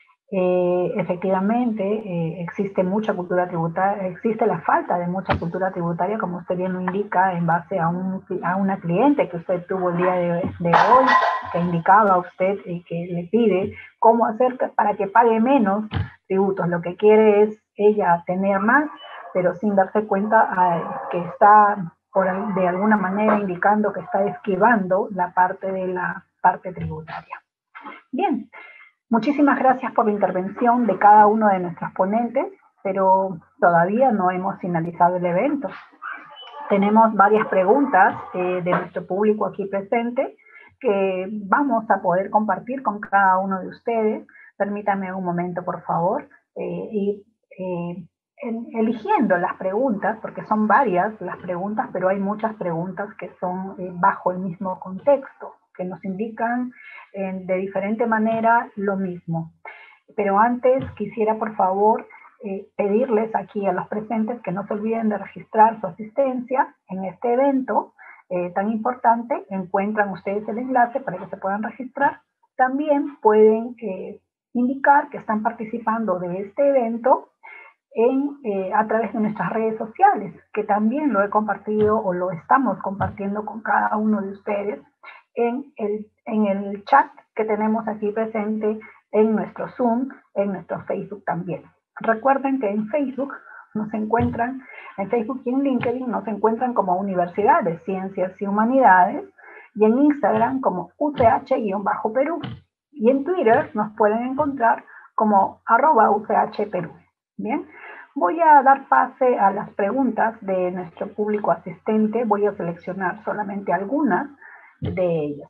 Eh, efectivamente, eh, existe mucha cultura tributaria, existe la falta de mucha cultura tributaria, como usted bien lo indica, en base a, un, a una cliente que usted tuvo el día de, de hoy, que indicaba a usted y que le pide cómo hacer para que pague menos tributos. Lo que quiere es ella tener más, pero sin darse cuenta eh, que está por, de alguna manera indicando que está esquivando la parte de la parte tributaria. Bien. Muchísimas gracias por la intervención de cada uno de nuestros ponentes, pero todavía no hemos finalizado el evento. Tenemos varias preguntas eh, de nuestro público aquí presente que vamos a poder compartir con cada uno de ustedes. Permítanme un momento, por favor, eh, y eh, en, eligiendo las preguntas, porque son varias las preguntas, pero hay muchas preguntas que son eh, bajo el mismo contexto, que nos indican eh, de diferente manera lo mismo. Pero antes quisiera, por favor, eh, pedirles aquí a los presentes que no se olviden de registrar su asistencia en este evento eh, tan importante. Encuentran ustedes el enlace para que se puedan registrar. También pueden eh, indicar que están participando de este evento en, eh, a través de nuestras redes sociales, que también lo he compartido o lo estamos compartiendo con cada uno de ustedes en el, en el chat que tenemos aquí presente en nuestro Zoom, en nuestro Facebook también. Recuerden que en Facebook nos encuentran, en Facebook y en LinkedIn nos encuentran como Universidad de Ciencias y Humanidades y en Instagram como U C H-Perú y en Twitter nos pueden encontrar como arroba U C H Perú. Bien, voy a dar pase a las preguntas de nuestro público asistente. Voy a seleccionar solamente algunas de ellas.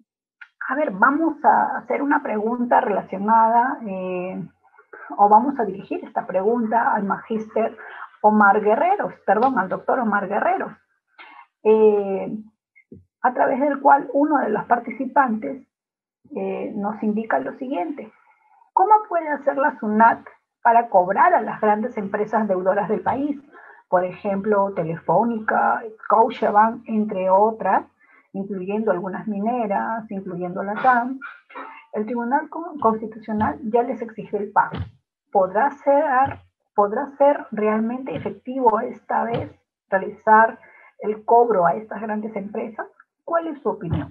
A ver, vamos a hacer una pregunta relacionada, eh, o vamos a dirigir esta pregunta al magíster Omar Guerreros, perdón, al doctor Omar Guerreros, eh, a través del cual uno de los participantes eh, nos indica lo siguiente. ¿Cómo puede hacer la SUNAT para cobrar a las grandes empresas deudoras del país? Por ejemplo, Telefónica, Scotiabank, entre otras, incluyendo algunas mineras, incluyendo la T A M. El Tribunal Constitucional ya les exigió el pago. ¿Podrá ser, ¿Podrá ser realmente efectivo esta vez realizar el cobro a estas grandes empresas? ¿Cuál es su opinión?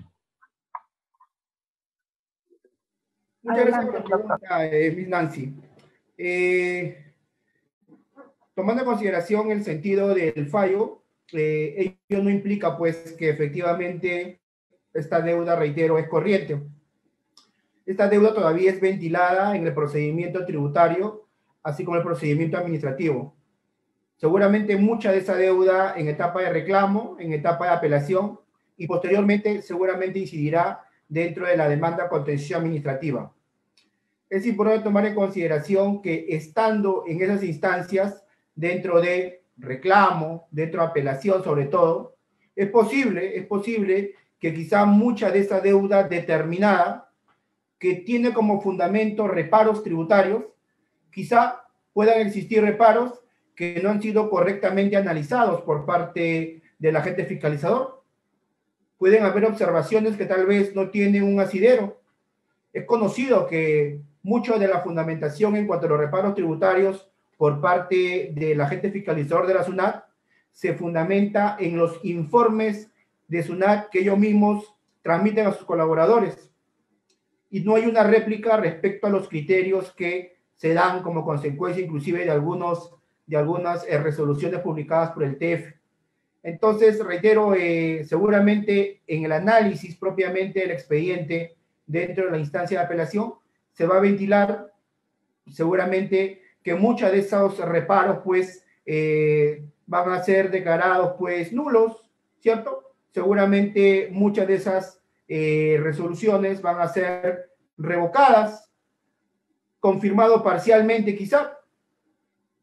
Muchas Adelante, gracias por la pregunta, eh, Miss Nancy. Eh, tomando en consideración el sentido del fallo, eh, ello no implica pues que efectivamente esta deuda, reitero, es corriente. Esta deuda todavía es ventilada en el procedimiento tributario, así como el procedimiento administrativo. Seguramente mucha de esa deuda en etapa de reclamo, en etapa de apelación, y posteriormente seguramente incidirá dentro de la demanda contenciosa administrativa. Es importante tomar en consideración que estando en esas instancias, dentro de reclamo, dentro de apelación sobre todo, es posible, es posible que quizá mucha de esa deuda determinada, que tiene como fundamento reparos tributarios, quizá puedan existir reparos que no han sido correctamente analizados por parte del agente fiscalizador. Pueden haber observaciones que tal vez no tienen un asidero. Es conocido que mucho de la fundamentación en cuanto a los reparos tributarios por parte del agente fiscalizador de la SUNAT se fundamenta en los informes de SUNAT que ellos mismos transmiten a sus colaboradores. Y no hay una réplica respecto a los criterios que se dan como consecuencia inclusive de, algunos, de algunas eh, resoluciones publicadas por el T F. Entonces, reitero, eh, seguramente en el análisis propiamente del expediente dentro de la instancia de apelación se va a ventilar seguramente que muchos de esos reparos pues eh, van a ser declarados pues nulos, ¿cierto? Seguramente muchas de esas eh, resoluciones van a ser revocadas, confirmado parcialmente quizá,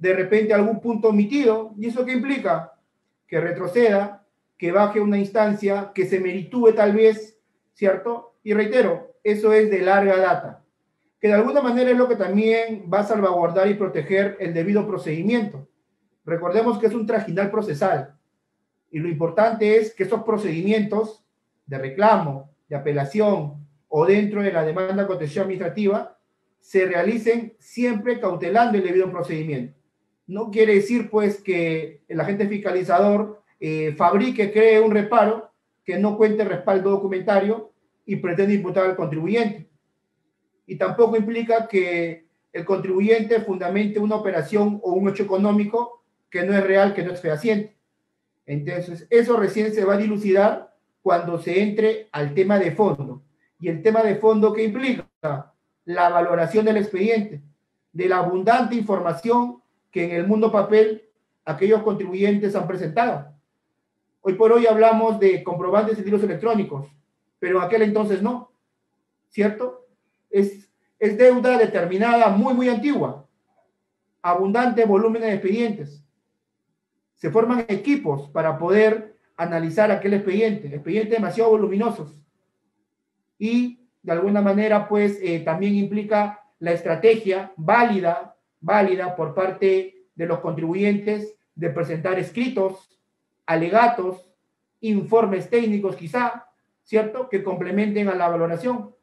de repente algún punto omitido. ¿Y eso qué implica? Que retroceda, que baje una instancia, que se meritúe tal vez, ¿cierto? Y reitero, eso es de larga data, que de alguna manera es lo que también va a salvaguardar y proteger el debido procedimiento. Recordemos que es un trajinal procesal, y lo importante es que esos procedimientos de reclamo, de apelación o dentro de la demanda de contencioso administrativa se realicen siempre cautelando el debido procedimiento. No quiere decir, pues, que el agente fiscalizador eh, fabrique, cree un reparo que no cuente respaldo documentario y pretende imputar al contribuyente. Y tampoco implica que el contribuyente fundamente una operación o un hecho económico que no es real, que no es fehaciente. Entonces, eso recién se va a dilucidar cuando se entre al tema de fondo. Y el tema de fondo, ¿qué implica? La valoración del expediente, de la abundante información que en el mundo papel aquellos contribuyentes han presentado. Hoy por hoy hablamos de comprobantes y libros electrónicos, pero en aquel entonces no, ¿cierto? Es, es deuda determinada muy, muy antigua, abundante volumen de expedientes. Se forman equipos para poder analizar aquel expediente, expedientes demasiado voluminosos. Y de alguna manera, pues, eh, también implica la estrategia válida, válida por parte de los contribuyentes de presentar escritos, alegatos, informes técnicos quizá, ¿cierto?, que complementen a la valoración.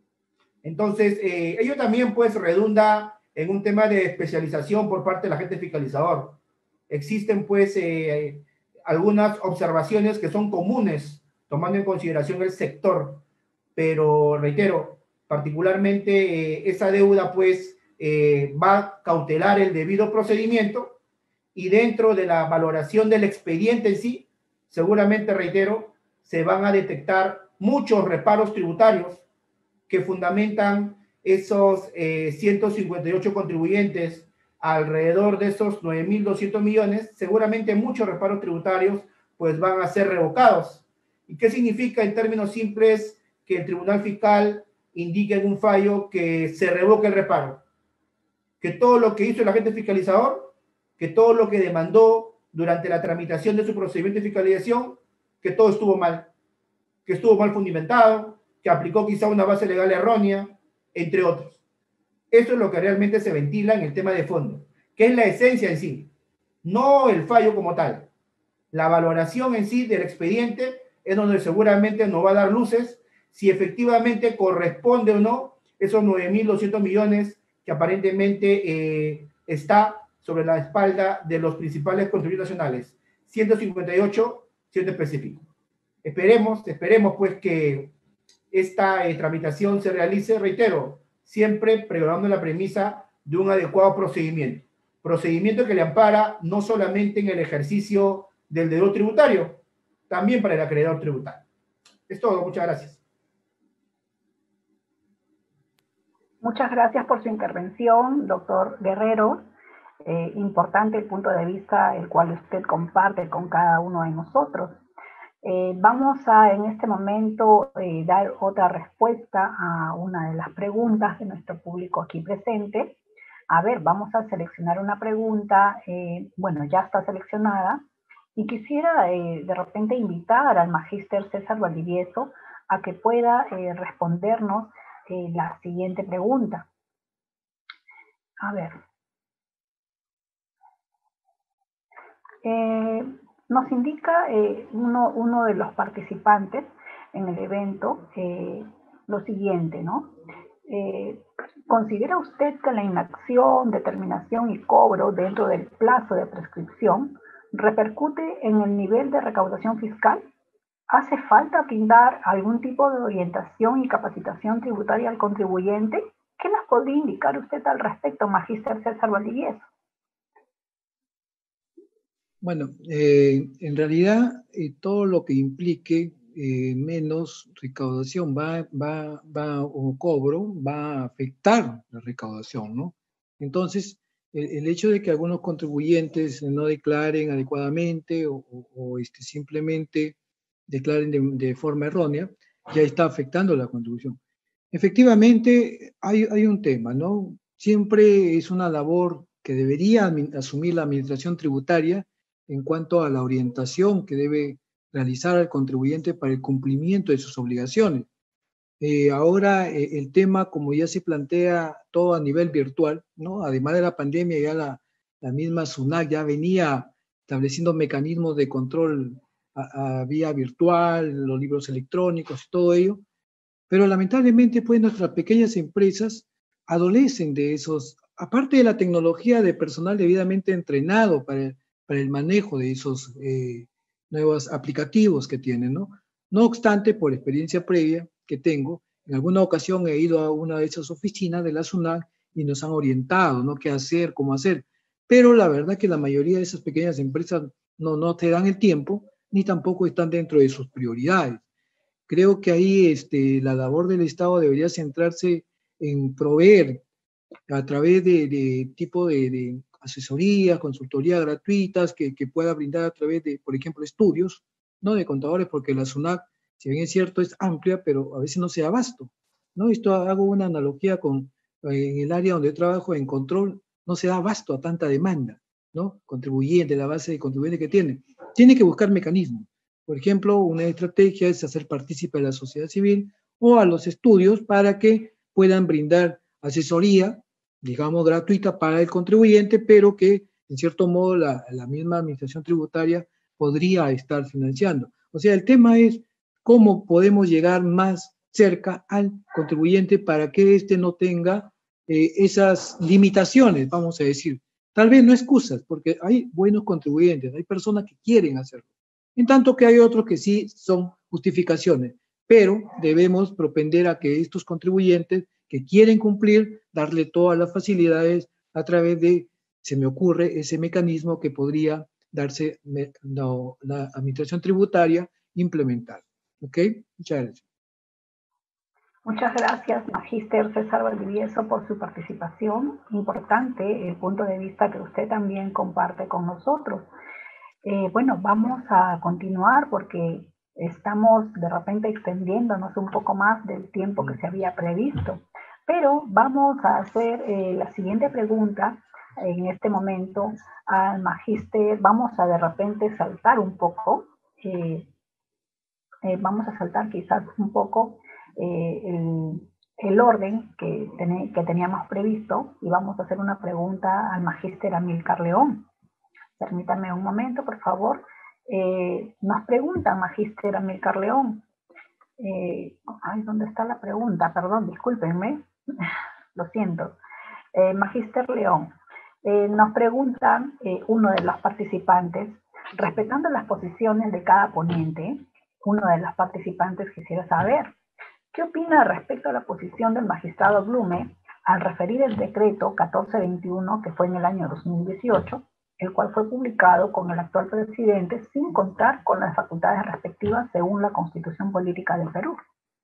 Entonces, eh, ello también, pues, redunda en un tema de especialización por parte del agente fiscalizador. Existen, pues, eh, algunas observaciones que son comunes, tomando en consideración el sector, pero reitero, particularmente eh, esa deuda, pues, eh, va a cautelar el debido procedimiento y dentro de la valoración del expediente en sí, seguramente, reitero, se van a detectar muchos reparos tributarios que fundamentan esos eh, ciento cincuenta y ocho contribuyentes, alrededor de esos nueve mil doscientos millones, seguramente muchos reparos tributarios pues van a ser revocados. ¿Y qué significa en términos simples que el Tribunal Fiscal indique en un fallo que se revoque el reparo? Que todo lo que hizo el agente fiscalizador, que todo lo que demandó durante la tramitación de su procedimiento de fiscalización, que todo estuvo mal, que estuvo mal fundamentado, que aplicó quizá una base legal errónea, entre otros. Eso es lo que realmente se ventila en el tema de fondo, que es la esencia en sí, no el fallo como tal. La valoración en sí del expediente es donde seguramente nos va a dar luces si efectivamente corresponde o no esos nueve mil doscientos millones que aparentemente eh, está sobre la espalda de los principales contribuyentes nacionales, ciento cincuenta y ocho siendo específico. Esperemos, esperemos pues que esta eh, tramitación se realice, reitero, siempre pregonando la premisa de un adecuado procedimiento. Procedimiento que le ampara no solamente en el ejercicio del deudor tributario, también para el acreedor tributario. Es todo, muchas gracias. Muchas gracias por su intervención, doctor Guerrero. Eh, importante el punto de vista el cual usted comparte con cada uno de nosotros. Eh, vamos a en este momento eh, dar otra respuesta a una de las preguntas de nuestro público aquí presente. A ver, vamos a seleccionar una pregunta, eh, bueno, ya está seleccionada, y quisiera eh, de repente invitar al magíster César Valdivieso a que pueda eh, respondernos eh, la siguiente pregunta. A ver. Eh, Nos indica eh, uno, uno de los participantes en el evento eh, lo siguiente, ¿no? Eh, ¿Considera usted que la inacción, determinación y cobro dentro del plazo de prescripción repercute en el nivel de recaudación fiscal? ¿Hace falta brindar algún tipo de orientación y capacitación tributaria al contribuyente? ¿Qué nos podría indicar usted al respecto, magíster César Valdivieso? Bueno, eh, en realidad eh, todo lo que implique eh, menos recaudación va, va, va, o cobro va a afectar la recaudación, ¿no? Entonces, el, el hecho de que algunos contribuyentes no declaren adecuadamente o, o, o este, simplemente declaren de, de forma errónea, ya está afectando la contribución. Efectivamente, hay, hay un tema, ¿no? Siempre es una labor que debería asumir la administración tributaria en cuanto a la orientación que debe realizar el contribuyente para el cumplimiento de sus obligaciones. Eh, ahora eh, el tema, como ya se plantea todo a nivel virtual, ¿no? Además de la pandemia, ya la, la misma SUNAT ya venía estableciendo mecanismos de control a, a vía virtual, los libros electrónicos y todo ello, pero lamentablemente pues nuestras pequeñas empresas adolecen de esos, aparte de la tecnología de personal debidamente entrenado para, para el manejo de esos eh, nuevos aplicativos que tienen, ¿no? No obstante, por experiencia previa que tengo, en alguna ocasión he ido a una de esas oficinas de la SUNAT y nos han orientado, ¿no? Qué hacer, cómo hacer. Pero la verdad que la mayoría de esas pequeñas empresas no, no te dan el tiempo, ni tampoco están dentro de sus prioridades. Creo que ahí este, la labor del Estado debería centrarse en proveer a través de, de tipo de, de asesorías, consultorías gratuitas que, que pueda brindar a través de, por ejemplo, estudios, ¿no? De contadores, porque la SUNAT, si bien es cierto, es amplia, pero a veces no se da abasto, ¿no? Esto hago una analogía con en el área donde trabajo, en control, no se da abasto a tanta demanda, ¿no? Contribuyente, la base de contribuyentes que tiene. Tiene que buscar mecanismos. Por ejemplo, una estrategia es hacer partícipe a la sociedad civil o a los estudios para que puedan brindar asesoría, digamos, gratuita para el contribuyente, pero que, en cierto modo, la, la misma administración tributaria podría estar financiando. O sea, el tema es cómo podemos llegar más cerca al contribuyente para que éste no tenga eh, esas limitaciones, vamos a decir. Tal vez no excusas, porque hay buenos contribuyentes, hay personas que quieren hacerlo. En tanto que hay otros que sí son justificaciones, pero debemos propender a que estos contribuyentes que quieren cumplir, darle todas las facilidades a través de, se me ocurre, ese mecanismo que podría darse no, la administración tributaria implementar. ¿Ok? Muchas gracias. Muchas gracias, Magíster César Valdivieso, por su participación. Importante el punto de vista que usted también comparte con nosotros. Eh, bueno, vamos a continuar porque estamos de repente extendiéndonos un poco más del tiempo que se había previsto. Pero vamos a hacer eh, la siguiente pregunta en este momento al magíster. Vamos a de repente saltar un poco, eh, eh, vamos a saltar quizás un poco eh, el, el orden que, ten, que teníamos previsto y vamos a hacer una pregunta al magíster Amílcar León. Permítame un momento, por favor. Eh, nos pregunta magíster Amílcar León. Eh, ay, ¿dónde está la pregunta? Perdón, discúlpenme. Lo siento. Eh, magíster León, eh, nos pregunta eh, uno de los participantes, respetando las posiciones de cada ponente, uno de los participantes quisiera saber, ¿qué opina respecto a la posición del magistrado Blume al referir el decreto catorce veintiuno que fue en el año dos mil dieciocho, el cual fue publicado con el actual presidente sin contar con las facultades respectivas según la Constitución Política del Perú?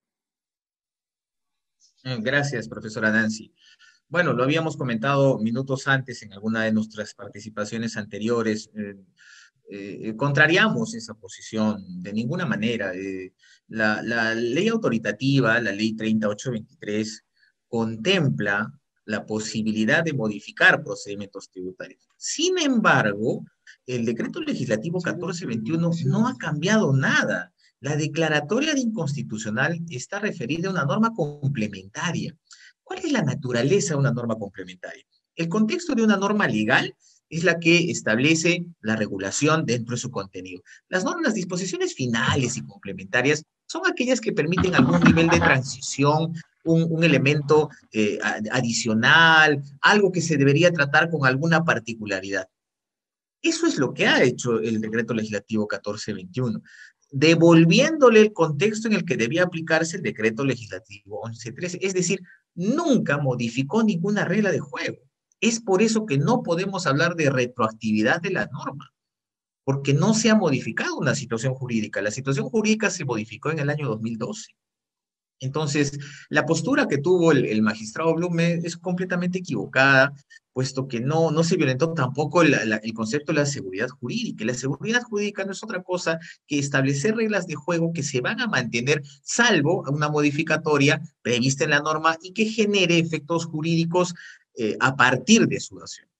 Gracias, profesora Nancy. Bueno, lo habíamos comentado minutos antes en alguna de nuestras participaciones anteriores. Eh, eh, contrariamos esa posición de ninguna manera. Eh, la, la ley autoritativa, la ley treinta mil ochocientos veintitrés, contempla la posibilidad de modificar procedimientos tributarios. Sin embargo, el decreto legislativo catorce veintiuno no ha cambiado nada. La declaratoria de inconstitucional está referida a una norma complementaria. ¿Cuál es la naturaleza de una norma complementaria? El contexto de una norma legal es la que establece la regulación dentro de su contenido. Las normas, las disposiciones finales y complementarias son aquellas que permiten algún nivel de transición, un, un elemento eh, adicional, algo que se debería tratar con alguna particularidad. Eso es lo que ha hecho el decreto legislativo catorce veintiuno, devolviéndole el contexto en el que debía aplicarse el decreto legislativo once trece. Es decir, nunca modificó ninguna regla de juego. Es por eso que no podemos hablar de retroactividad de la norma, porque no se ha modificado una situación jurídica. La situación jurídica se modificó en el año dos mil doce. Entonces, la postura que tuvo el, el magistrado Blume es completamente equivocada, puesto que no, no se violentó tampoco la, la, el concepto de la seguridad jurídica. Y la seguridad jurídica no es otra cosa que establecer reglas de juego que se van a mantener, salvo una modificatoria prevista en la norma y que genere efectos jurídicos eh, a partir de su acción.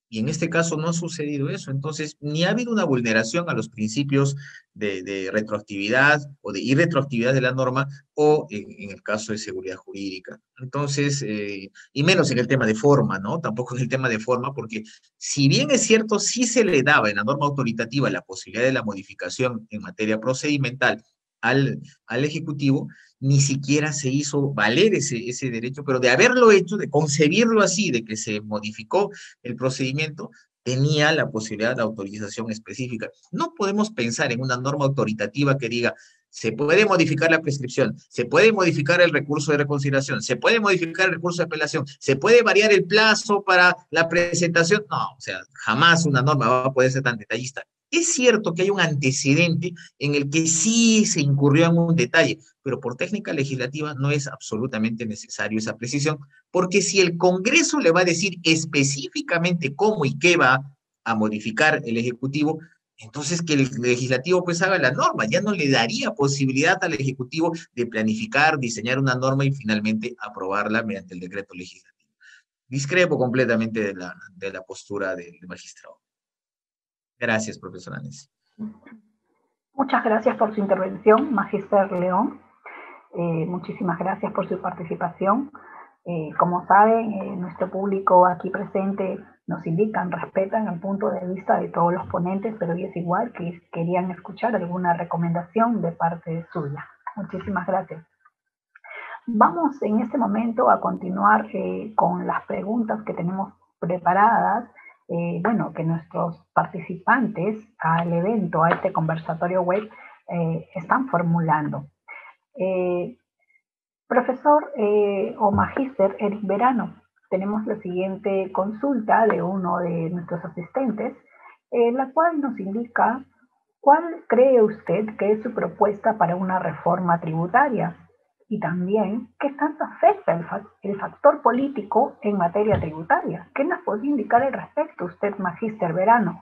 Y en este caso no ha sucedido eso. Entonces, ni ha habido una vulneración a los principios de, de retroactividad o de irretroactividad de la norma, o en, en el caso de seguridad jurídica. Entonces, eh, y menos en el tema de forma, ¿no? Tampoco en el tema de forma, porque si bien es cierto, sí se le daba en la norma autoritativa la posibilidad de la modificación en materia procedimental al, al Ejecutivo, ni siquiera se hizo valer ese, ese derecho, pero de haberlo hecho, de concebirlo así, de que se modificó el procedimiento, tenía la posibilidad de autorización específica. No podemos pensar en una norma autoritativa que diga, se puede modificar la prescripción, se puede modificar el recurso de reconsideración, se puede modificar el recurso de apelación, se puede variar el plazo para la presentación. No, o sea, jamás una norma va a poder ser tan detallista. Es cierto que hay un antecedente en el que sí se incurrió en un detalle, pero por técnica legislativa no es absolutamente necesario esa precisión, porque si el Congreso le va a decir específicamente cómo y qué va a modificar el Ejecutivo, entonces que el legislativo pues haga la norma, ya no le daría posibilidad al Ejecutivo de planificar, diseñar una norma y finalmente aprobarla mediante el decreto legislativo. Discrepo completamente de la, de la postura del magistrado. Gracias, profesora Nancy. Muchas gracias por su intervención, Magister León. Eh, muchísimas gracias por su participación. Eh, como saben, eh, nuestro público aquí presente nos indican, respetan el punto de vista de todos los ponentes, pero es igual que querían escuchar alguna recomendación de parte suya. Muchísimas gracias. Vamos en este momento a continuar eh, con las preguntas que tenemos preparadas, eh, bueno, que nuestros participantes al evento, a este conversatorio web, eh, están formulando. Eh, profesor eh, o magíster Eric Verano, tenemos la siguiente consulta de uno de nuestros asistentes, eh, la cual nos indica cuál cree usted que es su propuesta para una reforma tributaria y también qué tanto afecta el, fa el factor político en materia tributaria. ¿Qué nos puede indicar al respecto usted, magíster Verano?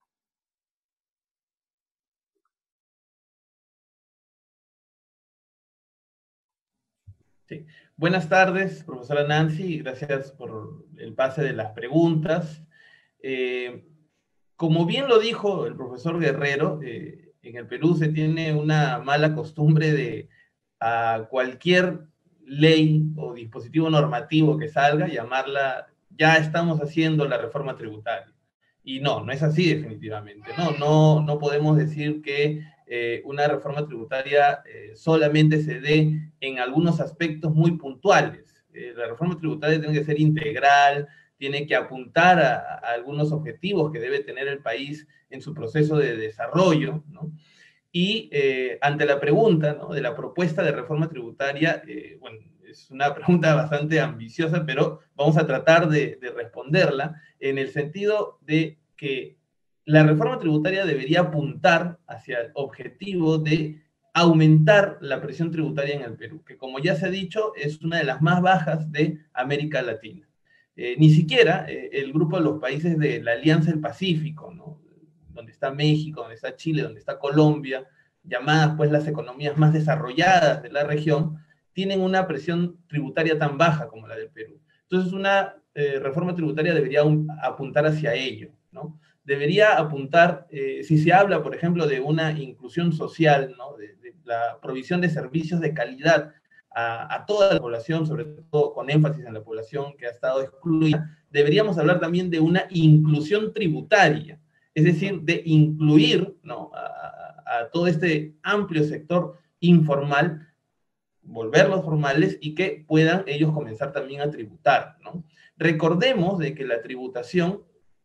Sí. Buenas tardes, profesora Nancy, gracias por el pase de las preguntas. Eh, como bien lo dijo el profesor Guerrero, eh, en el Perú se tiene una mala costumbre de a cualquier ley o dispositivo normativo que salga, llamarla, ya estamos haciendo la reforma tributaria. Y no, no es así definitivamente, ¿no? No, no podemos decir que eh, una reforma tributaria eh, solamente se dé en algunos aspectos muy puntuales. Eh, la reforma tributaria tiene que ser integral, tiene que apuntar a, a algunos objetivos que debe tener el país en su proceso de desarrollo, ¿no? Y eh, ante la pregunta, ¿no?, de la propuesta de reforma tributaria, eh, bueno, es una pregunta bastante ambiciosa, pero vamos a tratar de, de responderla en el sentido de que la reforma tributaria debería apuntar hacia el objetivo de aumentar la presión tributaria en el Perú, que como ya se ha dicho, es una de las más bajas de América Latina. Eh, ni siquiera eh, el grupo de los países de la Alianza del Pacífico, ¿no?, donde está México, donde está Chile, donde está Colombia, llamadas pues las economías más desarrolladas de la región, tienen una presión tributaria tan baja como la del Perú. Entonces una eh, reforma tributaria debería un, apuntar hacia ello, ¿no? Debería apuntar, eh, si se habla, por ejemplo, de una inclusión social, ¿no?, de, de la provisión de servicios de calidad a, a toda la población, sobre todo con énfasis en la población que ha estado excluida, deberíamos hablar también de una inclusión tributaria, es decir, de incluir, ¿no?, a, a todo este amplio sector informal, volverlos formales y que puedan ellos comenzar también a tributar, ¿no? Recordemos de que la tributación,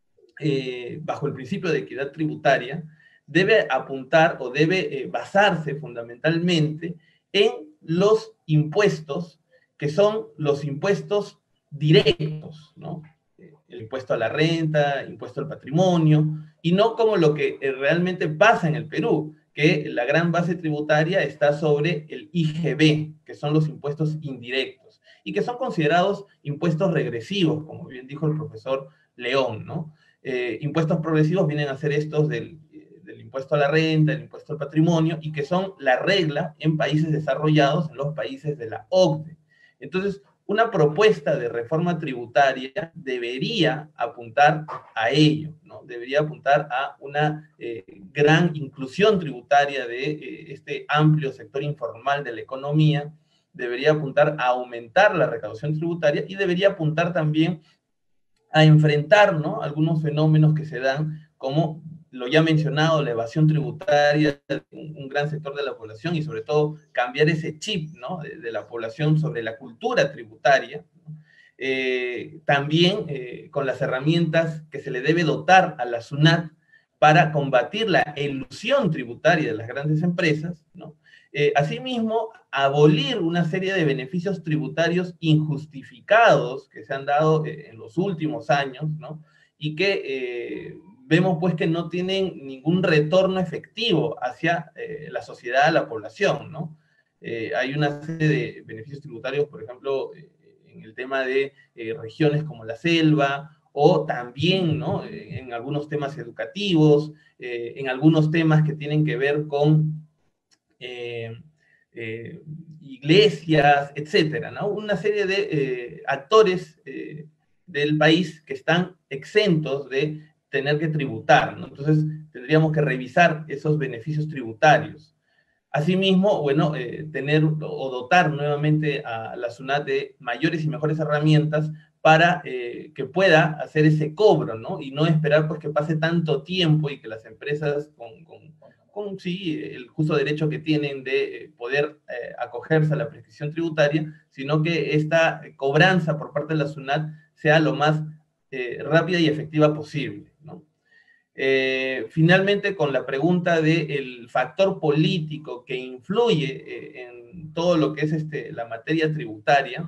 eh, bajo el principio de equidad tributaria, debe apuntar o debe eh, basarse fundamentalmente en los impuestos que son los impuestos directos, ¿no? El impuesto a la renta, impuesto al patrimonio, y no como lo que realmente pasa en el Perú, que la gran base tributaria está sobre el I G B, que son los impuestos indirectos, y que son considerados impuestos regresivos, como bien dijo el profesor León, ¿no? Eh, impuestos progresivos vienen a ser estos del, del impuesto a la renta, el impuesto al patrimonio, y que son la regla en países desarrollados, en los países de la O C D E. Entonces, una propuesta de reforma tributaria debería apuntar a ello, ¿no? Debería apuntar a una eh, gran inclusión tributaria de eh, este amplio sector informal de la economía, debería apuntar a aumentar la recaudación tributaria y debería apuntar también a enfrentar, ¿no?, algunos fenómenos que se dan, como lo ya mencionado, la evasión tributaria de un, un gran sector de la población, y sobre todo cambiar ese chip, ¿no?, de, de la población sobre la cultura tributaria. Eh, también eh, con las herramientas que se le debe dotar a la SUNAT para combatir la elusión tributaria de las grandes empresas, ¿no? Eh, asimismo, abolir una serie de beneficios tributarios injustificados que se han dado eh, en los últimos años, ¿no? Y que eh, vemos pues que no tienen ningún retorno efectivo hacia eh, la sociedad, la población, ¿no? Eh, hay una serie de beneficios tributarios, por ejemplo, eh, en el tema de eh, regiones como la selva, o también, ¿no?, en algunos temas educativos, eh, en algunos temas que tienen que ver con eh, eh, iglesias, etcétera, ¿no? Una serie de eh, actores eh, del país que están exentos de tener que tributar, ¿no? Entonces, tendríamos que revisar esos beneficios tributarios. Asimismo, bueno, eh, tener o dotar nuevamente a la SUNAT de mayores y mejores herramientas para eh, que pueda hacer ese cobro, ¿no? Y no esperar pues que pase tanto tiempo y que las empresas con, con, con sí, el justo derecho que tienen de poder eh, acogerse a la prescripción tributaria, sino que esta cobranza por parte de la SUNAT sea lo más eh, rápida y efectiva posible, ¿no? Eh, finalmente, con la pregunta del factor político que influye eh, en todo lo que es este, la materia tributaria,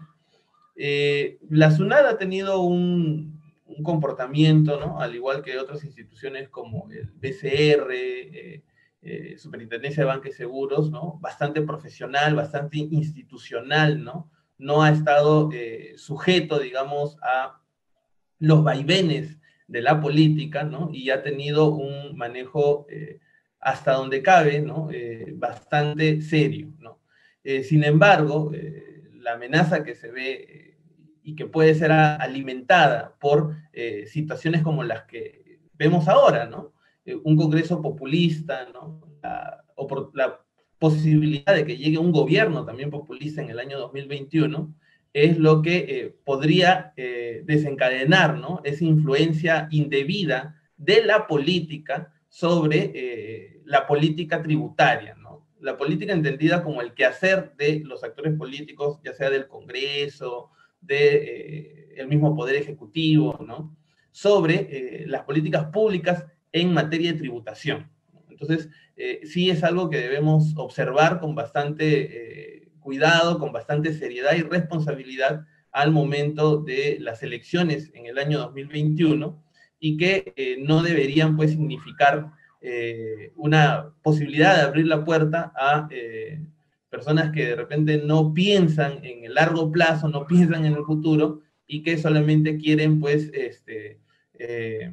eh, la SUNAT ha tenido un, un comportamiento, ¿no?, al igual que otras instituciones como el B C R, eh, eh, Superintendencia de Banca y Seguros, ¿no?, bastante profesional, bastante institucional, ¿no? No ha estado eh, sujeto, digamos, a los vaivenes de la política, ¿no? Y ha tenido un manejo eh, hasta donde cabe, ¿no?, eh, bastante serio, ¿no? Eh, sin embargo, eh, la amenaza que se ve eh, y que puede ser a, alimentada por eh, situaciones como las que vemos ahora, ¿no? Eh, un Congreso populista, ¿no? La, o por la posibilidad de que llegue un gobierno también populista en el año dos mil veintiuno, es lo que eh, podría eh, desencadenar, ¿no?, esa influencia indebida de la política sobre eh, la política tributaria, ¿no? La política entendida como el quehacer de los actores políticos, ya sea del Congreso, del de, eh, mismo Poder Ejecutivo, ¿no?, sobre eh, las políticas públicas en materia de tributación. Entonces, eh, sí es algo que debemos observar con bastante eh, cuidado, con bastante seriedad y responsabilidad al momento de las elecciones en el año dos mil veintiuno, y que eh, no deberían pues significar eh, una posibilidad de abrir la puerta a eh, personas que de repente no piensan en el largo plazo, no piensan en el futuro, y que solamente quieren pues este, eh,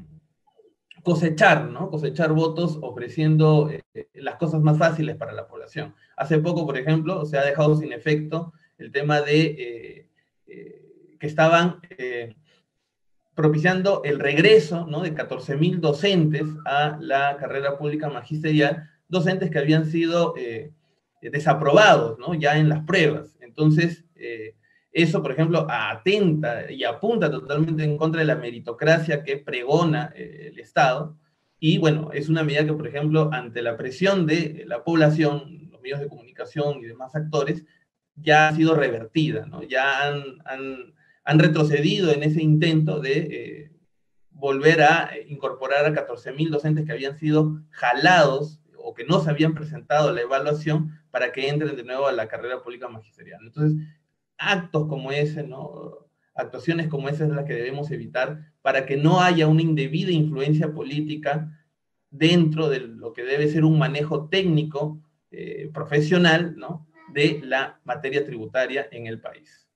cosechar, ¿no? Cosechar votos ofreciendo eh, las cosas más fáciles para la población. Hace poco, por ejemplo, se ha dejado sin efecto el tema de eh, eh, que estaban eh, propiciando el regreso, ¿no?, de catorce mil docentes a la carrera pública magisterial, docentes que habían sido eh, desaprobados, ¿no?, ya en las pruebas. Entonces, eh, eso, por ejemplo, atenta y apunta totalmente en contra de la meritocracia que pregona eh, el Estado. Y bueno, es una medida que, por ejemplo, ante la presión de la población, los medios de comunicación y demás actores, ya ha sido revertida, ¿no? Ya han, han, han retrocedido en ese intento de eh, volver a incorporar a catorce mil docentes que habían sido jalados o que no se habían presentado a la evaluación para que entren de nuevo a la carrera pública magisterial. Entonces, actos como ese, ¿no?, actuaciones como esas es las que debemos evitar para que no haya una indebida influencia política dentro de lo que debe ser un manejo técnico, eh, profesional, ¿no?, de la materia tributaria en el país.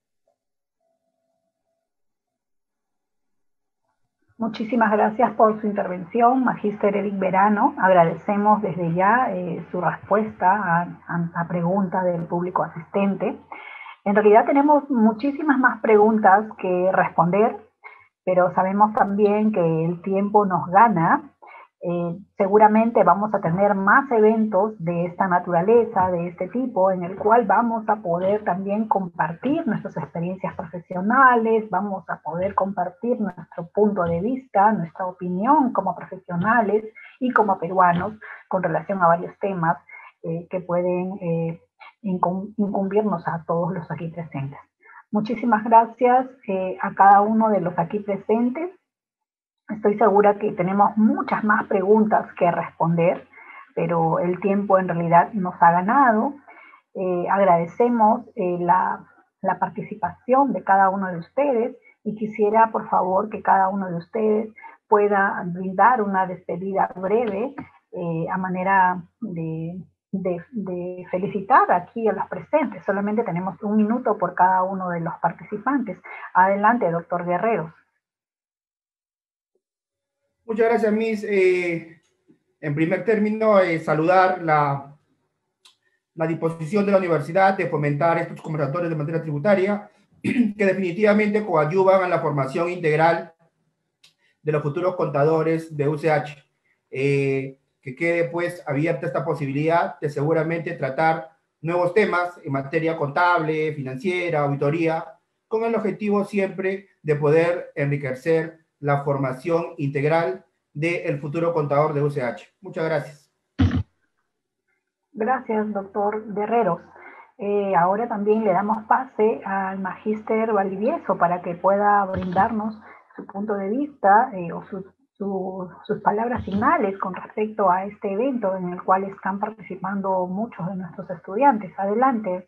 Muchísimas gracias por su intervención, Magíster Eric Verano. Agradecemos desde ya eh, su respuesta a, a, a pregunta del público asistente. En realidad tenemos muchísimas más preguntas que responder, pero sabemos también que el tiempo nos gana. Eh, seguramente vamos a tener más eventos de esta naturaleza, de este tipo, en el cual vamos a poder también compartir nuestras experiencias profesionales, vamos a poder compartir nuestro punto de vista, nuestra opinión como profesionales y como peruanos con relación a varios temas eh, que pueden eh, incumbirnos a todos los aquí presentes. Muchísimas gracias eh, a cada uno de los aquí presentes. Estoy segura que tenemos muchas más preguntas que responder, pero el tiempo en realidad nos ha ganado. Eh, agradecemos eh, la, la participación de cada uno de ustedes y quisiera, por favor, que cada uno de ustedes pueda brindar una despedida breve eh, a manera de, de, de felicitar aquí a los presentes. Solamente tenemos un minuto por cada uno de los participantes. Adelante, doctor Guerreros. Muchas gracias, Miss. Eh, en primer término, eh, saludar la, la disposición de la universidad de fomentar estos conversatorios de materia tributaria que definitivamente coadyuvan a la formación integral de los futuros contadores de U C H. Eh, que quede pues abierta esta posibilidad de seguramente tratar nuevos temas en materia contable, financiera, auditoría, con el objetivo siempre de poder enriquecer la formación integral del futuro contador de U C H. Muchas gracias. Gracias, doctor Guerreros. Eh, ahora también le damos pase al magíster Valdivieso para que pueda brindarnos su punto de vista eh, o su, su, sus palabras finales con respecto a este evento en el cual están participando muchos de nuestros estudiantes. Adelante.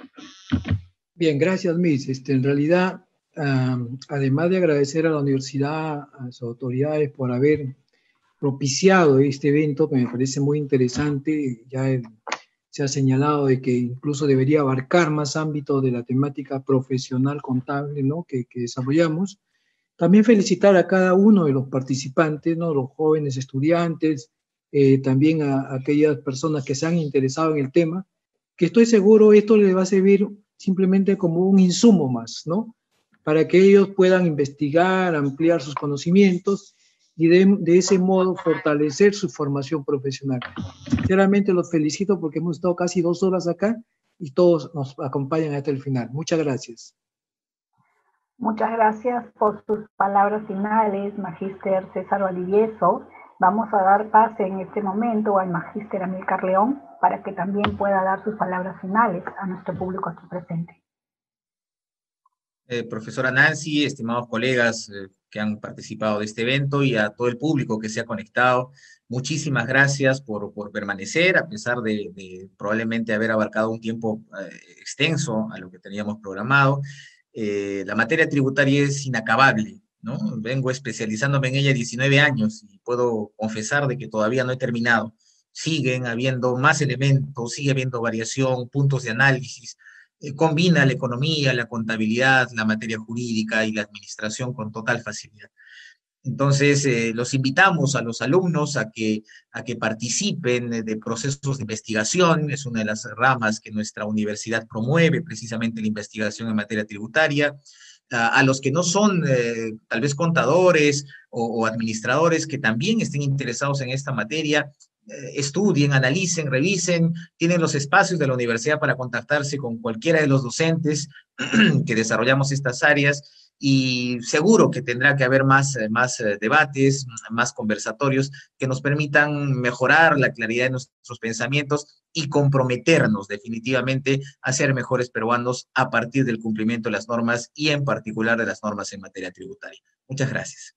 Bien, gracias, Miss. Este, en realidad, um, además de agradecer a la universidad, a sus autoridades por haber propiciado este evento, que me parece muy interesante, ya el, se ha señalado de que incluso debería abarcar más ámbitos de la temática profesional contable, ¿no?, que, que desarrollamos. También felicitar a cada uno de los participantes, ¿no?, los jóvenes estudiantes, eh, también a, a aquellas personas que se han interesado en el tema, que estoy seguro esto les va a servir simplemente como un insumo más, ¿no?, para que ellos puedan investigar, ampliar sus conocimientos y de, de ese modo fortalecer su formación profesional. Sinceramente los felicito porque hemos estado casi dos horas acá y todos nos acompañan hasta el final. Muchas gracias. Muchas gracias por sus palabras finales, magíster César Valdivieso. Vamos a dar pase en este momento al magíster Amílcar León para que también pueda dar sus palabras finales a nuestro público aquí presente. Eh, profesora Nancy, estimados colegas eh, que han participado de este evento y a todo el público que se ha conectado, muchísimas gracias por, por permanecer, a pesar de, de probablemente haber abarcado un tiempo eh, extenso a lo que teníamos programado. Eh, la materia tributaria es inacabable, ¿no? Vengo especializándome en ella diecinueve años y puedo confesar de que todavía no he terminado. Siguen habiendo más elementos, sigue habiendo variación, puntos de análisis. Eh, combina la economía, la contabilidad, la materia jurídica y la administración con total facilidad. Entonces, eh, los invitamos a los alumnos a que, a que participen de procesos de investigación. Es una de las ramas que nuestra universidad promueve, precisamente la investigación en materia tributaria. A, a los que no son eh, tal vez contadores o, o administradores que también estén interesados en esta materia, eh, estudien, analicen, revisen. Tienen los espacios de la universidad para contactarse con cualquiera de los docentes que desarrollamos estas áreas. Y seguro que tendrá que haber más, más debates, más conversatorios que nos permitan mejorar la claridad de nuestros pensamientos y comprometernos definitivamente a ser mejores peruanos a partir del cumplimiento de las normas y en particular de las normas en materia tributaria. Muchas gracias.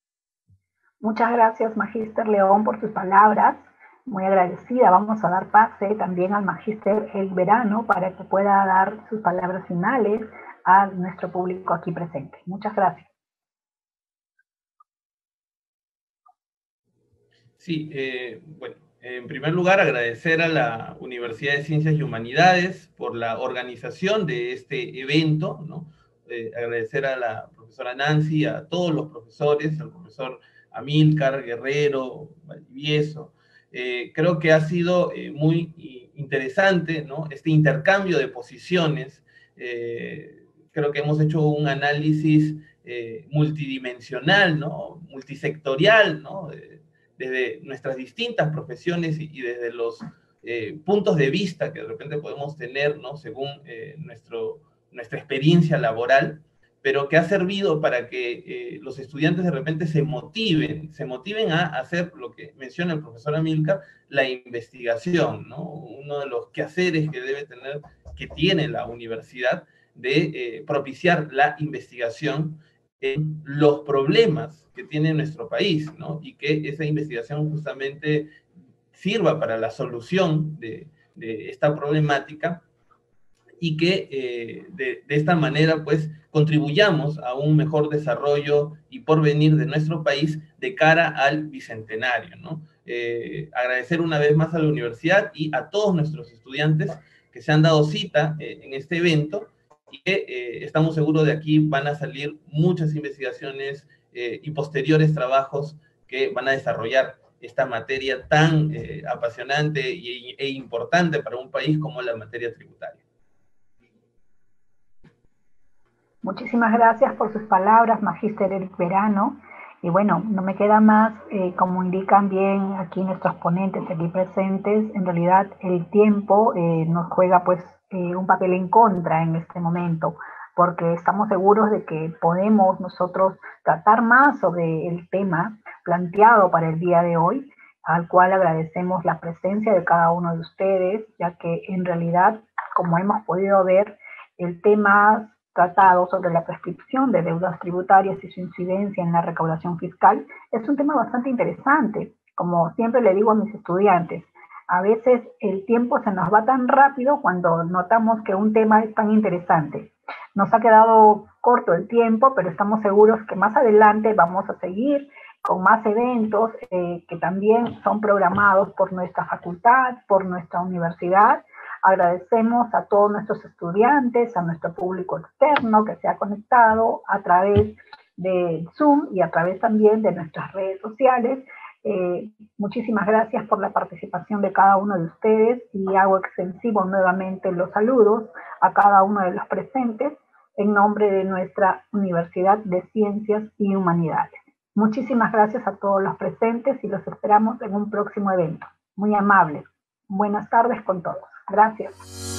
Muchas gracias, magíster León, por sus palabras. Muy agradecida. Vamos a dar pase también al magíster El Verano para que pueda dar sus palabras finales a nuestro público aquí presente. Muchas gracias. Sí, eh, bueno, en primer lugar agradecer a la Universidad de Ciencias y Humanidades por la organización de este evento, ¿no? Eh, agradecer a la profesora Nancy, a todos los profesores, al profesor Amílcar, Guerrero, Valdivieso. Eh, creo que ha sido eh, muy interesante, ¿no?, este intercambio de posiciones Eh, creo que hemos hecho un análisis eh, multidimensional, ¿no? Multisectorial, ¿no? Eh, desde nuestras distintas profesiones y, y desde los eh, puntos de vista que de repente podemos tener, ¿no? Según eh, nuestro, nuestra experiencia laboral, pero que ha servido para que eh, los estudiantes de repente se motiven, se motiven a hacer lo que menciona el profesor Amílcar, la investigación, ¿no? Uno de los quehaceres que debe tener, que tiene la universidad, de eh, propiciar la investigación en los problemas que tiene nuestro país, ¿no? Y que esa investigación justamente sirva para la solución de, de esta problemática, y que eh, de, de esta manera pues contribuyamos a un mejor desarrollo y porvenir de nuestro país de cara al bicentenario, ¿no? Eh, agradecer una vez más a la universidad y a todos nuestros estudiantes que se han dado cita eh, en este evento, y que eh, estamos seguros de aquí van a salir muchas investigaciones eh, y posteriores trabajos que van a desarrollar esta materia tan eh, apasionante y, e importante para un país como la materia tributaria. Muchísimas gracias por sus palabras, Magíster Eric Verano. Y bueno, no me queda más, eh, como indican bien aquí nuestros ponentes aquí presentes, en realidad el tiempo eh, nos juega pues eh, un papel en contra en este momento, porque estamos seguros de que podemos nosotros tratar más sobre el tema planteado para el día de hoy, al cual agradecemos la presencia de cada uno de ustedes, ya que en realidad, como hemos podido ver, el tema tratado sobre la prescripción de deudas tributarias y su incidencia en la recaudación fiscal es un tema bastante interesante. Como siempre le digo a mis estudiantes, a veces el tiempo se nos va tan rápido cuando notamos que un tema es tan interesante. Nos ha quedado corto el tiempo, pero estamos seguros que más adelante vamos a seguir con más eventos eh, que también son programados por nuestra facultad, por nuestra universidad. Agradecemos a todos nuestros estudiantes, a nuestro público externo que se ha conectado a través de Zoom y a través también de nuestras redes sociales. Eh, muchísimas gracias por la participación de cada uno de ustedes, y hago extensivo nuevamente los saludos a cada uno de los presentes en nombre de nuestra Universidad de Ciencias y Humanidades. Muchísimas gracias a todos los presentes y los esperamos en un próximo evento. Muy amables. Buenas tardes con todos. Gracias.